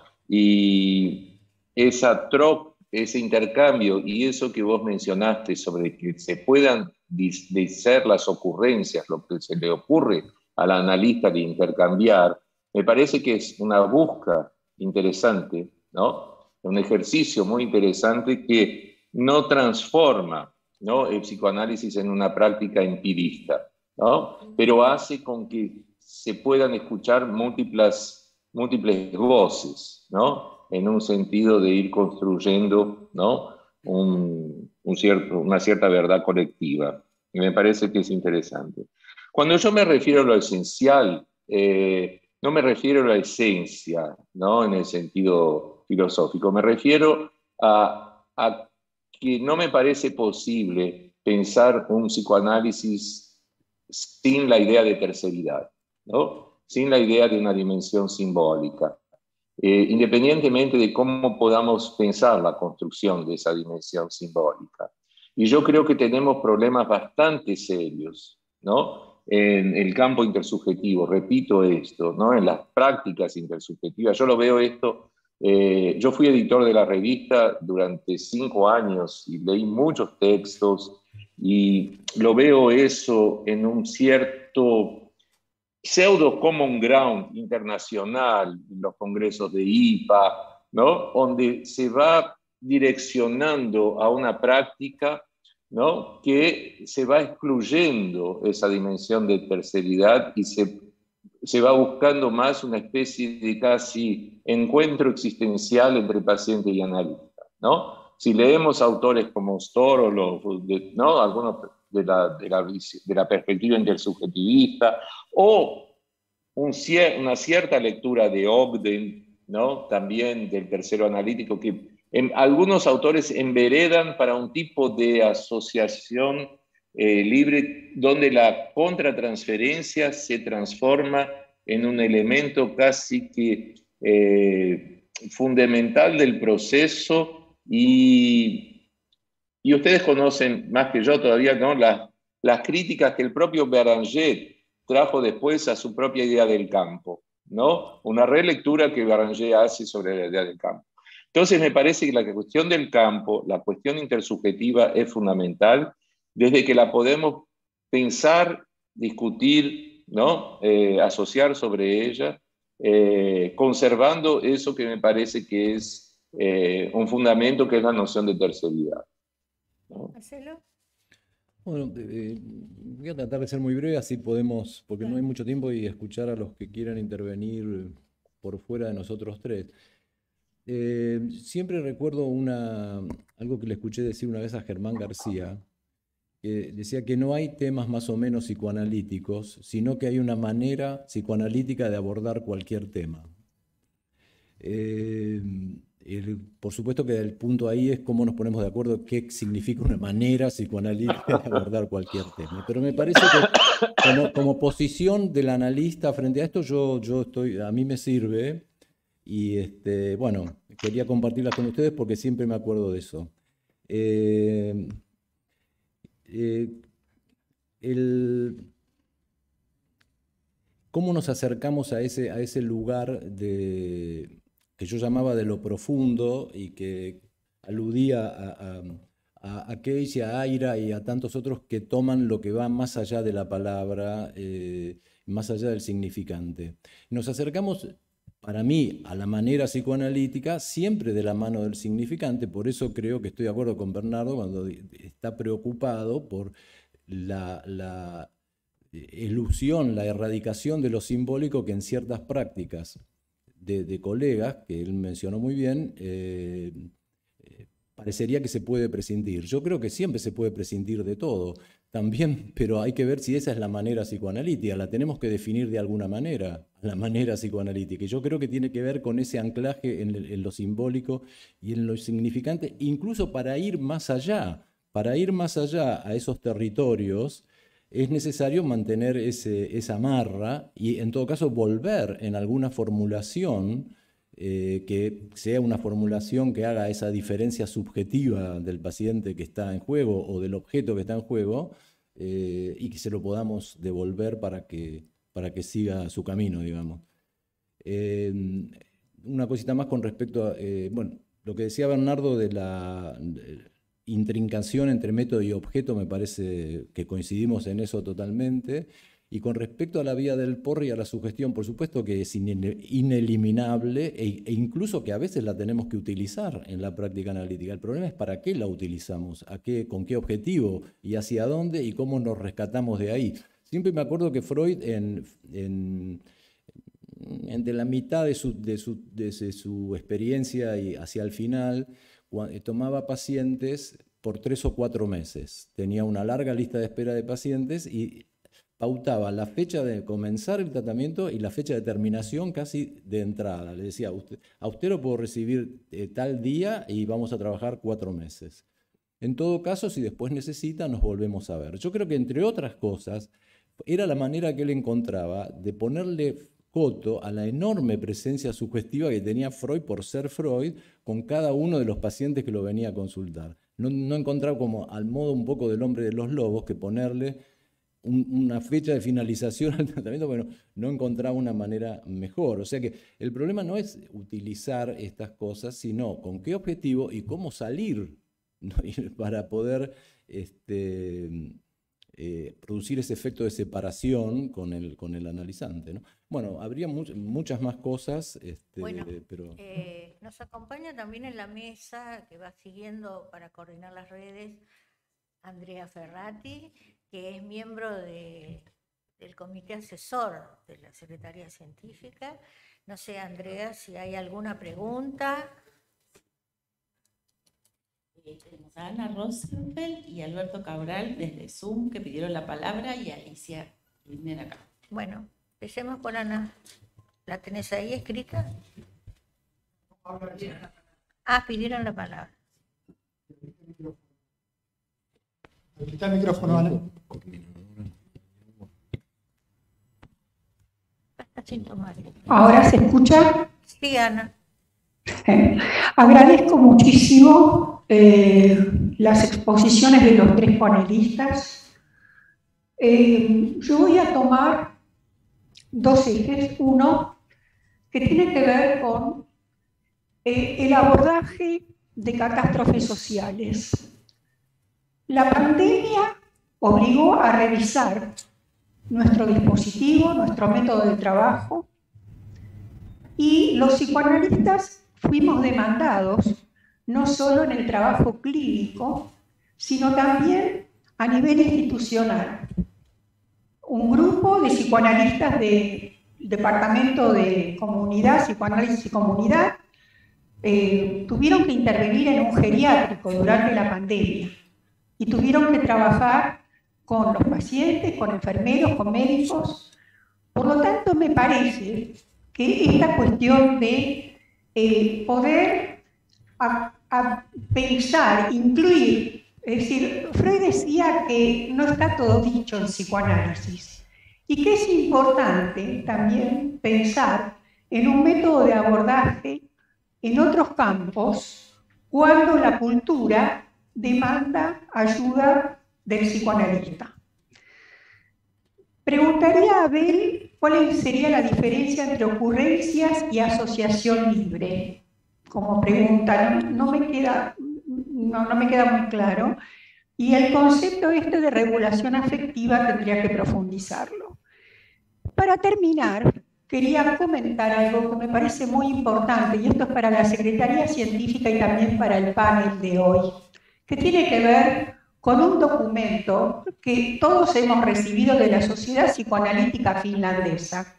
Y esa troca, ese intercambio y eso que vos mencionaste sobre que se puedan decir las ocurrencias, lo que se le ocurre al analista de intercambiar, me parece que es una búsqueda interesante, ¿no? Un ejercicio muy interesante que no transforma, ¿no?, el psicoanálisis en una práctica empirista, ¿no?, pero hace con que se puedan escuchar múltiples, múltiples voces, ¿no?, en un sentido de ir construyendo, ¿no?, un, un cierto, una cierta verdad colectiva. Y me parece que es interesante. Cuando yo me refiero a lo esencial, eh, no me refiero a la esencia, ¿no?, en el sentido filosófico. Me refiero a, a que no me parece posible pensar un psicoanálisis sin la idea de terceridad, ¿no?, sin la idea de una dimensión simbólica. Eh, independientemente de cómo podamos pensar la construcción de esa dimensión simbólica. Y yo creo que tenemos problemas bastante serios, ¿no?, en el campo intersubjetivo, repito esto, ¿no?, en las prácticas intersubjetivas. Yo lo veo esto, eh, yo fui editor de la revista durante cinco años y leí muchos textos y lo veo eso en un cierto pseudo common ground internacional, los congresos de I P A, ¿no? Donde se va direccionando a una práctica, ¿no? Que se va excluyendo esa dimensión de terceridad y se, se va buscando más una especie de casi encuentro existencial entre paciente y analista, ¿no? Si leemos autores como Storolov, ¿no? Algunos de la, de, la, de la perspectiva intersubjetivista, o un, una cierta lectura de Ogden, ¿no? También del tercero analítico, que en, algunos autores enveredan para un tipo de asociación eh, libre donde la contratransferencia se transforma en un elemento casi que eh, fundamental del proceso. Y, y ustedes conocen más que yo todavía, ¿no? Las, las críticas que el propio Béranger trajo después a su propia idea del campo, ¿no? Una relectura que Béranger hace sobre la idea del campo. Entonces me parece que la cuestión del campo, la cuestión intersubjetiva es fundamental, desde que la podemos pensar, discutir, ¿no? Eh, asociar sobre ella, eh, conservando eso que me parece que es Eh, un fundamento, que es la noción de terceridad, ¿no? Marcelo. Bueno, eh, voy a tratar de ser muy breve, así podemos, porque no hay mucho tiempo, y escuchar a los que quieran intervenir por fuera de nosotros tres. Eh, siempre recuerdo una, algo que le escuché decir una vez a Germán García, que decía que no hay temas más o menos psicoanalíticos, sino que hay una manera psicoanalítica de abordar cualquier tema. Eh, El, por supuesto que el punto ahí es cómo nos ponemos de acuerdo qué significa una manera psicoanalítica de abordar cualquier tema. Pero me parece que como, como posición del analista frente a esto, yo, yo estoy, a mí me sirve, y este, bueno, quería compartirlas con ustedes porque siempre me acuerdo de eso. Eh, eh, el, ¿Cómo nos acercamos a ese, a ese lugar de... que yo llamaba de lo profundo y que aludía a, a, a, a Case, a Aira y a tantos otros que toman lo que va más allá de la palabra, eh, más allá del significante? Nos acercamos, para mí, a la manera psicoanalítica, siempre de la mano del significante. Por eso creo que estoy de acuerdo con Bernardo cuando está preocupado por la... la elusión, la erradicación de lo simbólico que en ciertas prácticas De, de colegas, que él mencionó muy bien, eh, eh, parecería que se puede prescindir. Yo creo que siempre se puede prescindir de todo, también, pero hay que ver si esa es la manera psicoanalítica, la tenemos que definir de alguna manera, la manera psicoanalítica, y yo creo que tiene que ver con ese anclaje en, en lo simbólico y en lo significante, incluso para ir más allá, para ir más allá a esos territorios. Es necesario mantener ese, esa amarra y, en todo caso, volver en alguna formulación eh, que sea una formulación que haga esa diferencia subjetiva del paciente que está en juego o del objeto que está en juego, eh, y que se lo podamos devolver para que, para que siga su camino, digamos. Eh, una cosita más con respecto a, eh, bueno, lo que decía Bernardo de la... De, intrincación entre método y objeto, me parece que coincidimos en eso totalmente. Y con respecto a la vía del porro y a la sugestión, por supuesto que es ineliminable e, e incluso que a veces la tenemos que utilizar en la práctica analítica. El problema es para qué la utilizamos, a qué, con qué objetivo y hacia dónde y cómo nos rescatamos de ahí. Siempre me acuerdo que Freud, en, en, entre la mitad de su, de, su, de su experiencia y hacia el final, tomaba pacientes por tres o cuatro meses. Tenía una larga lista de espera de pacientes y pautaba la fecha de comenzar el tratamiento y la fecha de terminación casi de entrada. Le decía, usted, a usted lo puedo recibir eh, tal día y vamos a trabajar cuatro meses. En todo caso, si después necesita, nos volvemos a ver. Yo creo que, entre otras cosas, era la manera que él encontraba de ponerle coto a la enorme presencia sugestiva que tenía Freud por ser Freud con cada uno de los pacientes que lo venía a consultar. No, no encontraba, como al modo un poco del Hombre de los Lobos, que ponerle un, una fecha de finalización al tratamiento, pero no, no encontraba una manera mejor. O sea que el problema no es utilizar estas cosas, sino con qué objetivo y cómo salir, ¿no? para poder este, eh, producir ese efecto de separación con el, con el analizante, ¿no? Bueno, habría mu muchas más cosas, este, bueno, pero... Eh, nos acompaña también en la mesa, que va siguiendo para coordinar las redes, Andrea Ferrati, que es miembro de, del comité asesor de la Secretaría Científica. No sé, Andrea, si hay alguna pregunta. Eh, tenemos a Ana Rosenfeld y Alberto Cabral desde Zoom, que pidieron la palabra, y Alicia, que vienen acá. Bueno, empecemos por Ana. ¿La tenés ahí escrita? Ah, pidieron la palabra. Quita el micrófono, Ana. ¿Ahora se escucha? Sí, Ana. Eh, agradezco muchísimo eh, las exposiciones de los tres panelistas. Eh, yo voy a tomar dos ejes. Uno, que tiene que ver con eh, el abordaje de catástrofes sociales. La pandemia obligó a revisar nuestro dispositivo, nuestro método de trabajo, y los psicoanalistas fuimos demandados no solo en el trabajo clínico, sino también a nivel institucional. Un grupo de psicoanalistas del Departamento de Comunidad, Psicoanálisis y Comunidad, eh, tuvieron que intervenir en un geriátrico durante la pandemia y tuvieron que trabajar con los pacientes, con enfermeros, con médicos. Por lo tanto, me parece que esta cuestión de eh, poder a, a pensar, incluir, es decir, Freud decía que no está todo dicho en psicoanálisis y que es importante también pensar en un método de abordaje en otros campos cuando la cultura demanda ayuda del psicoanalista. Preguntaría a Abel cuál sería la diferencia entre ocurrencias y asociación libre. Como pregunta, no, no, me, queda, no, no me queda muy claro. Y el concepto este de regulación afectiva tendría que profundizarlo. Para terminar, quería comentar algo que me parece muy importante, y esto es para la Secretaría Científica y también para el panel de hoy, que tiene que ver con un documento que todos hemos recibido de la Sociedad Psicoanalítica Finlandesa.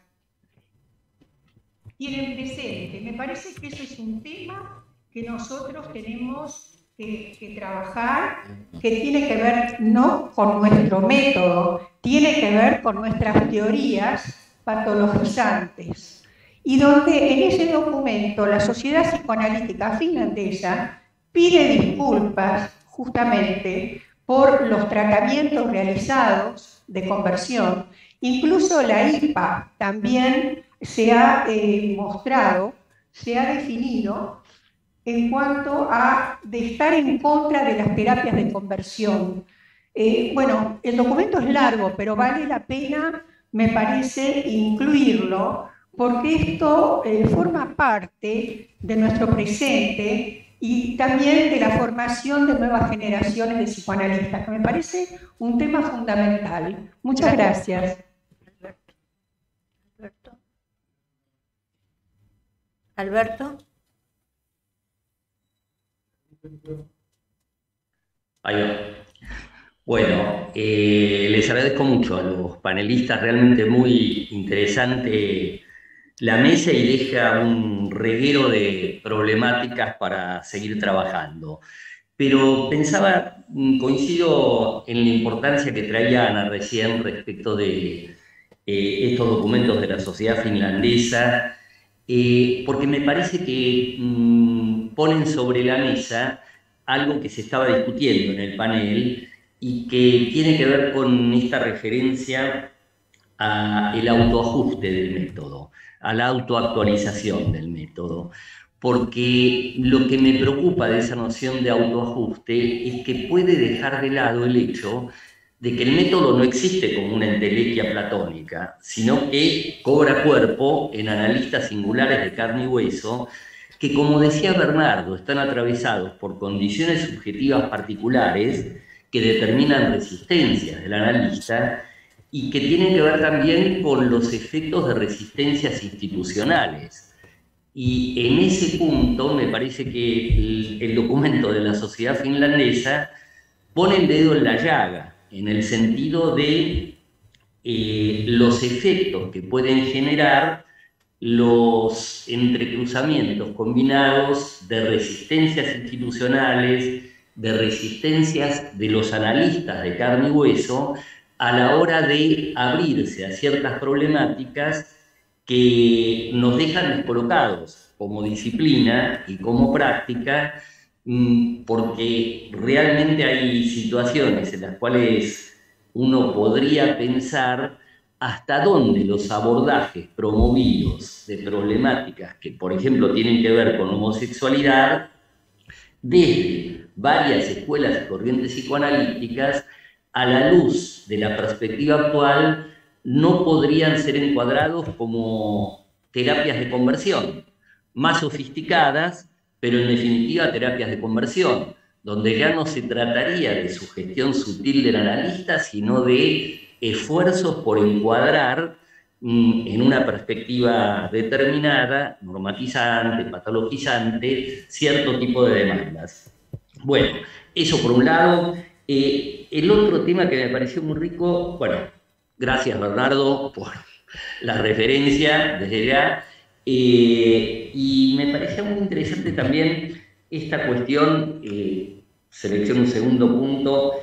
Tienen presente, me parece que ese es un tema que nosotros tenemos que, que trabajar, que tiene que ver no con nuestro método, tiene que ver con nuestras teorías patologizantes. Y donde en ese documento la Sociedad Psicoanalítica Finlandesa pide disculpas justamente por los tratamientos realizados de conversión. Incluso la I P A también se ha eh, mostrado, se ha definido en cuanto a de estar en contra de las terapias de conversión. Eh, bueno, el documento es largo, pero vale la pena, me parece, incluirlo, porque esto eh, forma parte de nuestro presente y también de la formación de nuevas generaciones de psicoanalistas, que me parece un tema fundamental. Muchas gracias. Alberto. Alberto. Ahí va. Bueno, eh, les agradezco mucho a los panelistas, realmente muy interesante la mesa y deja un reguero de problemáticas para seguir trabajando. Pero pensaba, coincido en la importancia que traía Ana recién respecto de eh, estos documentos de la sociedad finlandesa, eh, porque me parece que mmm, ponen sobre la mesa algo que se estaba discutiendo en el panel y que tiene que ver con esta referencia al autoajuste del método, a la autoactualización del método, porque lo que me preocupa de esa noción de autoajuste es que puede dejar de lado el hecho de que el método no existe como una entelequia platónica, sino que cobra cuerpo en analistas singulares de carne y hueso, que, como decía Bernardo, están atravesados por condiciones subjetivas particulares que determinan resistencias del analista y que tienen que ver también con los efectos de resistencias institucionales. Y en ese punto me parece que el, el documento de la sociedad finlandesa pone el dedo en la llaga, en el sentido de eh, los efectos que pueden generar los entrecruzamientos combinados de resistencias institucionales, de resistencias de los analistas de carne y hueso, a la hora de abrirse a ciertas problemáticas que nos dejan descolocados como disciplina y como práctica, porque realmente hay situaciones en las cuales uno podría pensar hasta dónde los abordajes promovidos de problemáticas que, por ejemplo, tienen que ver con homosexualidad, desde varias escuelas y corrientes psicoanalíticas, a la luz de la perspectiva actual, no podrían ser encuadrados como terapias de conversión, más sofisticadas, pero en definitiva terapias de conversión, donde ya no se trataría de sugestión sutil del analista, sino de esfuerzos por encuadrar mmm, en una perspectiva determinada, normatizante, patologizante, cierto tipo de demandas. Bueno, eso por un lado. Eh, el otro tema que me pareció muy rico, bueno, gracias Bernardo por la referencia desde ya, eh, y me pareció muy interesante también esta cuestión, eh, selecciono un segundo punto,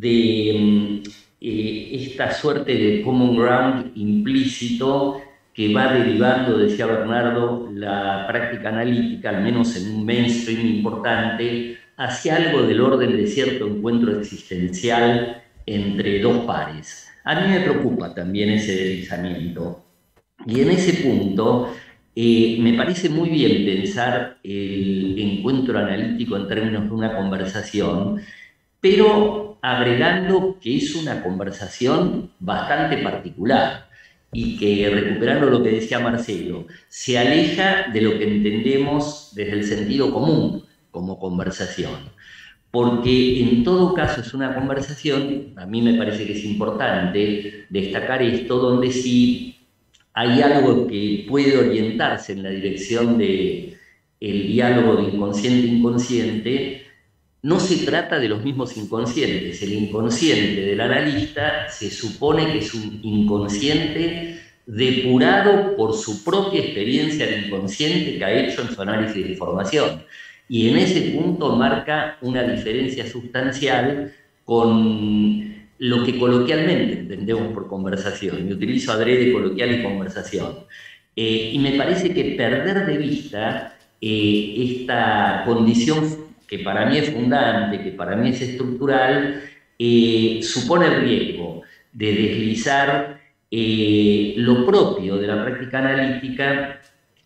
de eh, esta suerte de common ground implícito que va derivando, decía Bernardo, la práctica analítica, al menos en un mainstream importante, hacia algo del orden de cierto encuentro existencial entre dos pares. A mí me preocupa también ese deslizamiento. Y en ese punto eh, me parece muy bien pensar el encuentro analítico en términos de una conversación, pero agregando que es una conversación bastante particular y que, recuperando lo que decía Marcelo, se aleja de lo que entendemos desde el sentido común como conversación, porque en todo caso es una conversación, a mí me parece que es importante destacar esto, donde sí hay algo que puede orientarse en la dirección del diálogo de inconsciente-inconsciente. No se trata de los mismos inconscientes, el inconsciente del analista se supone que es un inconsciente depurado por su propia experiencia de inconsciente que ha hecho en su análisis de formación. Y en ese punto marca una diferencia sustancial con lo que coloquialmente entendemos por conversación. Y utilizo adrede coloquial y conversación. Eh, y me parece que perder de vista eh, esta condición que para mí es fundante, que para mí es estructural, eh, supone el riesgo de deslizar eh, lo propio de la práctica analítica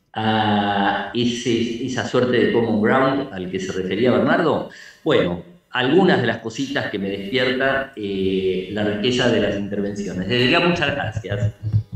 a ese, esa suerte de common ground al que se refería Bernardo. Bueno, algunas de las cositas que me despierta eh, la riqueza de las intervenciones. Desde ya, muchas gracias.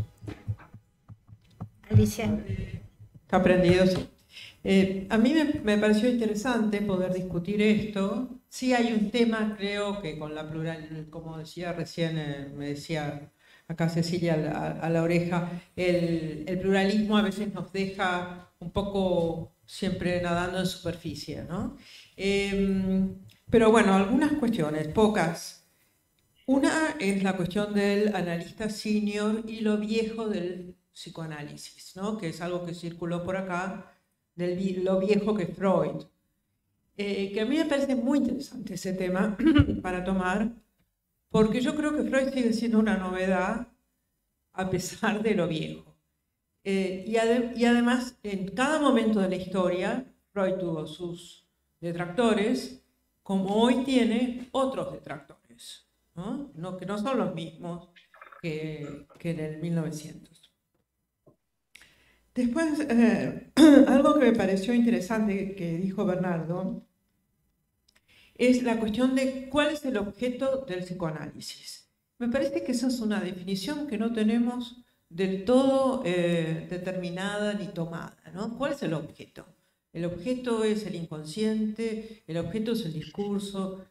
Alicia. Está aprendido, sí. Eh, a mí me, me pareció interesante poder discutir esto. Sí hay un tema, creo que con la plural, como decía recién, eh, me decía acá Cecilia a la, a la oreja, el, el pluralismo a veces nos deja un poco siempre nadando en superficie, ¿no? Eh, pero bueno, algunas cuestiones, pocas. Una es la cuestión del analista senior y lo viejo del psicoanálisis, ¿no? Que es algo que circuló por acá, de lo viejo que es Freud. Eh, que a mí me parece muy interesante ese tema para tomar, porque yo creo que Freud sigue siendo una novedad a pesar de lo viejo. Eh, y, ade y además, en cada momento de la historia, Freud tuvo sus detractores, como hoy tiene otros detractores, ¿no? No, que no son los mismos que, que en el mil novecientos. Después, eh, algo que me pareció interesante que dijo Bernardo es la cuestión de cuál es el objeto del psicoanálisis. Me parece que esa es una definición que no tenemos del todo eh, determinada ni tomada, ¿no? ¿Cuál es el objeto? El objeto es el inconsciente, el objeto es el discurso.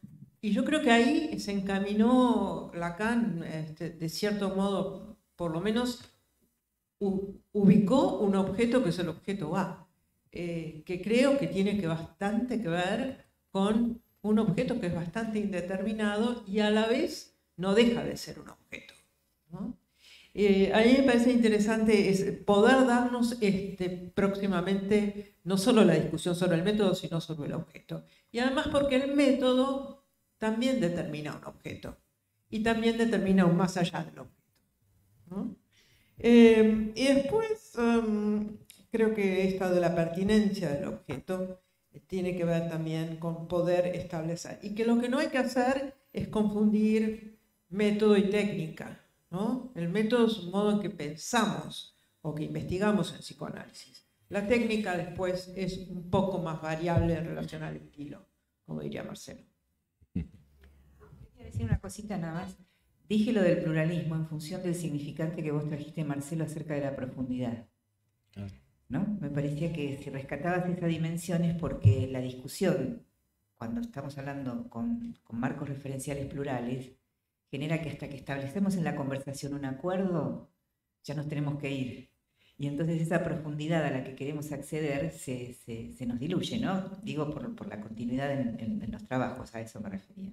y yo creo que ahí se encaminó Lacan, este, de cierto modo, por lo menos u, ubicó un objeto que es el objeto A, eh, que creo que tiene que bastante que ver con un objeto que es bastante indeterminado y a la vez no deja de ser un objeto, ¿no? Eh, a mí me parece interesante es poder darnos este, próximamente no solo la discusión sobre el método, sino sobre el objeto. Y además porque el método también determina un objeto y también determina un más allá del objeto, ¿no? Eh, y después um, creo que esta de la pertinencia del objeto tiene que ver también con poder establecer y que lo que no hay que hacer es confundir método y técnica, ¿no? El método es un modo en que pensamos o que investigamos en psicoanálisis. La técnica después es un poco más variable en relación al estilo, como diría Marcelo. Quería decir una cosita nada más. Dije lo del pluralismo en función del significante que vos trajiste, Marcelo, acerca de la profundidad, ¿no? Me parecía que si rescatabas esa dimensión es porque la discusión, cuando estamos hablando con, con marcos referenciales plurales, genera que hasta que establecemos en la conversación un acuerdo, ya nos tenemos que ir. Y entonces esa profundidad a la que queremos acceder se, se, se nos diluye, ¿no? Digo por, por la continuidad en, en, en los trabajos, a eso me refería.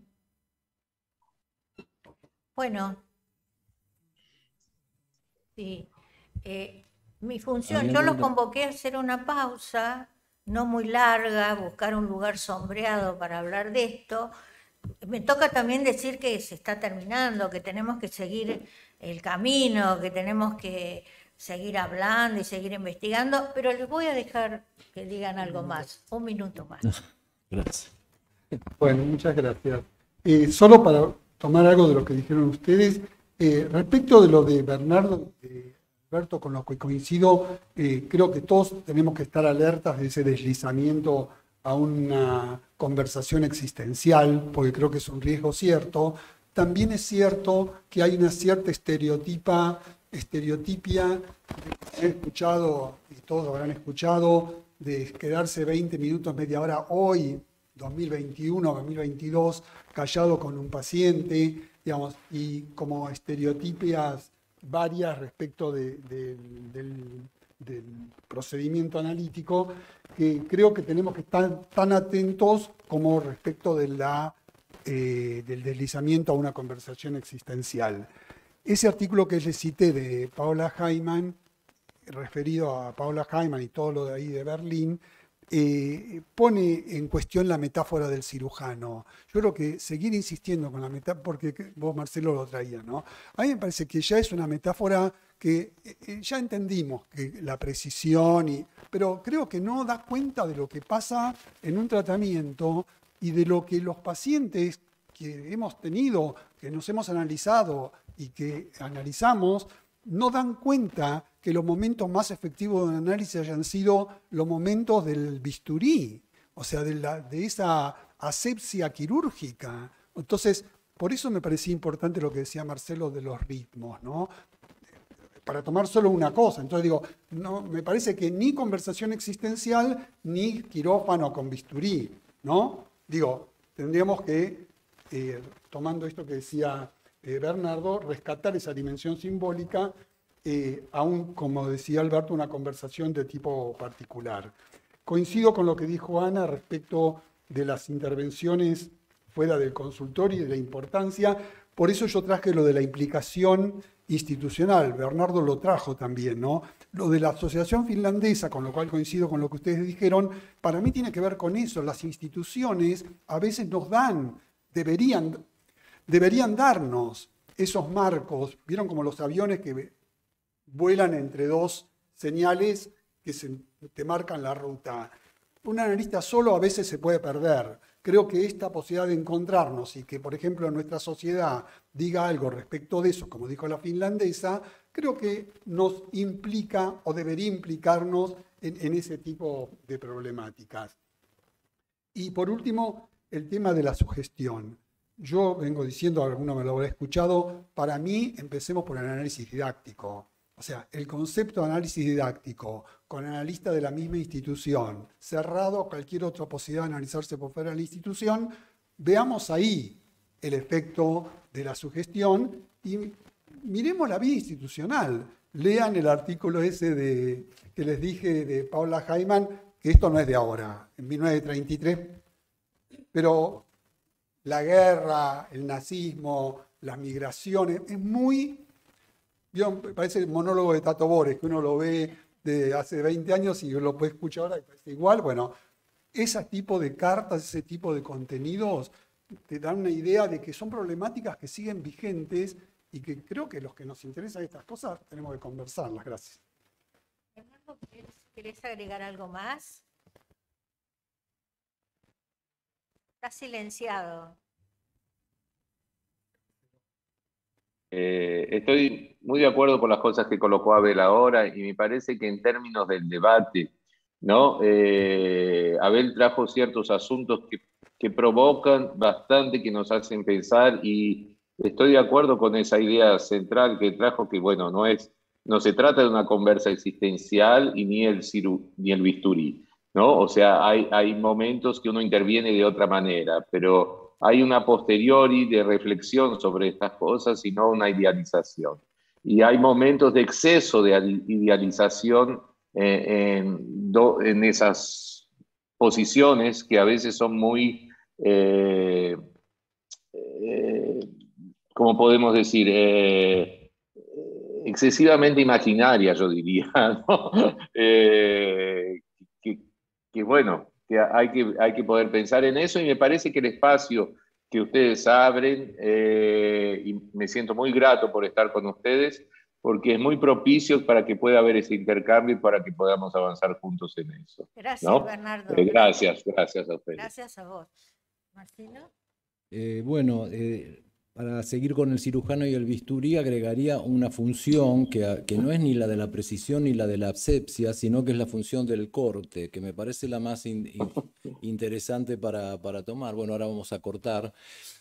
Bueno, sí. Eh, mi función, yo los convoqué a hacer una pausa, no muy larga, buscar un lugar sombreado para hablar de esto. Me toca también decir que se está terminando, que tenemos que seguir el camino, que tenemos que seguir hablando y seguir investigando, pero les voy a dejar que digan algo más, un minuto más. Gracias. Bueno, muchas gracias. Eh, solo para tomar algo de lo que dijeron ustedes, eh, respecto de lo de Bernardo, de Alberto, con lo que coincido, eh, creo que todos tenemos que estar alertas de ese deslizamiento a una conversación existencial, porque creo que es un riesgo cierto. También es cierto que hay una cierta estereotipa, estereotipia, he escuchado, y todos lo habrán escuchado, de quedarse veinte minutos, media hora hoy, dos mil veintiuno, dos mil veintidós, callado con un paciente, digamos, y como estereotipias varias respecto de, de, del, del procedimiento analítico, que creo que tenemos que estar tan atentos como respecto de la, eh, del deslizamiento a una conversación existencial. Ese artículo que les cité de Paula Hyman, referido a Paula Hyman y todo lo de ahí de Berlín, eh, pone en cuestión la metáfora del cirujano. Yo creo que seguir insistiendo con la metáfora, porque vos, Marcelo, lo traías, ¿no? A mí me parece que ya es una metáfora que eh, ya entendimos que la precisión, y, pero creo que no da cuenta de lo que pasa en un tratamiento y de lo que los pacientes que hemos tenido, que nos hemos analizado y que analizamos, no dan cuenta que los momentos más efectivos de análisis hayan sido los momentos del bisturí, o sea, de, la, de esa asepsia quirúrgica. Entonces, por eso me parecía importante lo que decía Marcelo de los ritmos, ¿no? Para tomar solo una cosa. Entonces digo, no, me parece que ni conversación existencial, ni quirófano con bisturí, ¿no? Digo, tendríamos que, eh, tomando esto que decía eh, Bernardo, rescatar esa dimensión simbólica, eh, aún, como decía Alberto, una conversación de tipo particular. Coincido con lo que dijo Ana respecto de las intervenciones fuera del consultorio y de la importancia. Por eso yo traje lo de la implicación institucional. Bernardo lo trajo también, ¿no? Lo de la asociación finlandesa, con lo cual coincido con lo que ustedes dijeron, para mí tiene que ver con eso. Las instituciones a veces nos dan, deberían, deberían darnos esos marcos. ¿Vieron como los aviones que vuelan entre dos señales que se, te marcan la ruta? Un analista solo a veces se puede perder. Creo que esta posibilidad de encontrarnos y que, por ejemplo, nuestra sociedad diga algo respecto de eso, como dijo la finlandesa, creo que nos implica o debería implicarnos en, en ese tipo de problemáticas. Y por último, el tema de la sugestión. Yo vengo diciendo, alguno me lo habrá escuchado, para mí empecemos por el análisis didáctico. O sea, el concepto de análisis didáctico con analista de la misma institución, cerrado a cualquier otra posibilidad de analizarse por fuera de la institución, veamos ahí. el efecto de la sugestión y miremos la vida institucional. Lean el artículo ese de, que les dije de Paula Hyman, que esto no es de ahora, en mil novecientos treinta y tres, pero la guerra, el nazismo, las migraciones, es muy, parece el monólogo de Tato Bores, que uno lo ve de hace veinte años y lo puede escuchar ahora y parece igual. Bueno, ese tipo de cartas, ese tipo de contenidos te dan una idea de que son problemáticas que siguen vigentes y que creo que los que nos interesan estas cosas tenemos que conversarlas. Gracias. Fernando, ¿querés agregar algo más? Está silenciado. Eh, estoy muy de acuerdo con las cosas que colocó Abel ahora y me parece que en términos del debate, ¿no? Eh, Abel trajo ciertos asuntos que, que provocan bastante, que nos hacen pensar y estoy de acuerdo con esa idea central que trajo, que bueno, no, es, no se trata de una conversa existencial y ni el, ciru, ni el bisturí, ¿no? O sea, hay, hay momentos que uno interviene de otra manera, pero hay una posteriori de reflexión sobre estas cosas y no una idealización. Y hay momentos de exceso de idealización eh, en, do, en esas posiciones que a veces son muy... Eh, eh, ¿cómo podemos decir? Eh, excesivamente imaginaria, yo diría, ¿no? eh, que, que bueno, que hay, que hay que poder pensar en eso y me parece que el espacio que ustedes abren, eh, y me siento muy grato por estar con ustedes, porque es muy propicio para que pueda haber ese intercambio y para que podamos avanzar juntos en eso. Gracias, ¿no? Bernardo. Eh, gracias, gracias a ustedes. Gracias a vos. Marcelo. Eh, bueno, eh, para seguir con el cirujano y el bisturí, agregaría una función que, que no es ni la de la precisión ni la de la asepsia, sino que es la función del corte, que me parece la más in, in, interesante para, para tomar. Bueno, ahora vamos a cortar,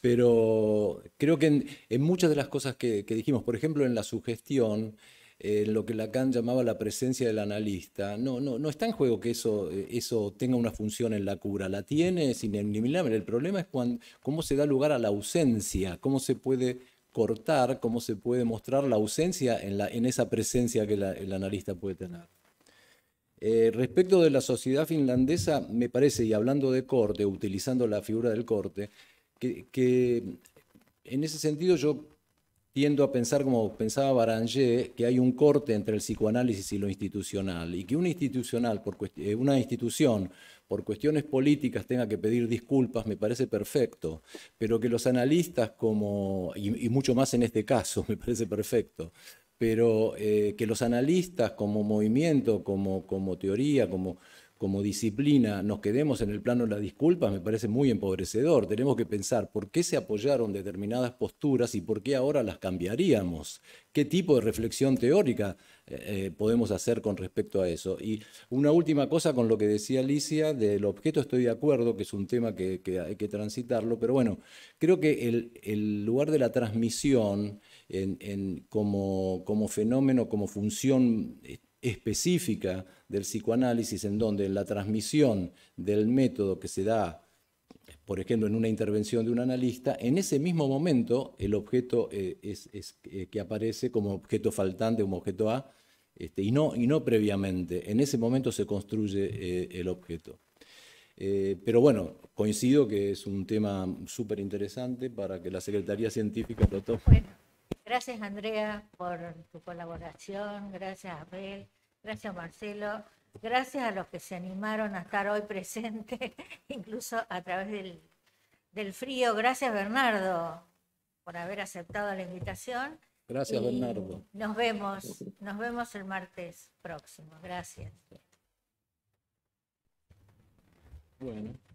pero creo que en, en muchas de las cosas que, que dijimos, por ejemplo, en la sugestión, eh, lo que Lacan llamaba la presencia del analista, no, no, no está en juego que eso, eso tenga una función en la cura, la tiene, es ineliminable. El problema es cuando, cómo se da lugar a la ausencia, cómo se puede cortar, cómo se puede mostrar la ausencia en, la, en esa presencia que la, el analista puede tener. Eh, respecto de la sociedad finlandesa, me parece, y hablando de corte, utilizando la figura del corte, que, que en ese sentido yo tiendo a pensar como pensaba Baranger, que hay un corte entre el psicoanálisis y lo institucional, y que una, institucional por una institución por cuestiones políticas tenga que pedir disculpas me parece perfecto, pero que los analistas como, y, y mucho más en este caso, me parece perfecto, pero eh, que los analistas como movimiento, como, como teoría, como... como disciplina nos quedemos en el plano de las disculpas, me parece muy empobrecedor. Tenemos que pensar por qué se apoyaron determinadas posturas y por qué ahora las cambiaríamos. ¿Qué tipo de reflexión teórica eh, podemos hacer con respecto a eso? Y una última cosa con lo que decía Alicia, del objeto estoy de acuerdo, que es un tema que, que hay que transitarlo, pero bueno, creo que el, el lugar de la transmisión en, en, como, como fenómeno, como función específica del psicoanálisis, en donde la transmisión del método que se da, por ejemplo, en una intervención de un analista, en ese mismo momento el objeto eh, es, es eh, que aparece como objeto faltante, como objeto A, este, y, no, y no previamente. En ese momento se construye eh, el objeto. Eh, pero bueno, coincido que es un tema súper interesante para que la Secretaría Científica lo tome. Bueno. Gracias, Andrea, por tu colaboración. Gracias, Abel. Gracias, Marcelo. Gracias a los que se animaron a estar hoy presentes, incluso a través del, del frío. Gracias, Bernardo, por haber aceptado la invitación. Gracias, y Bernardo. Nos vemos, nos vemos el martes próximo. Gracias. Bueno.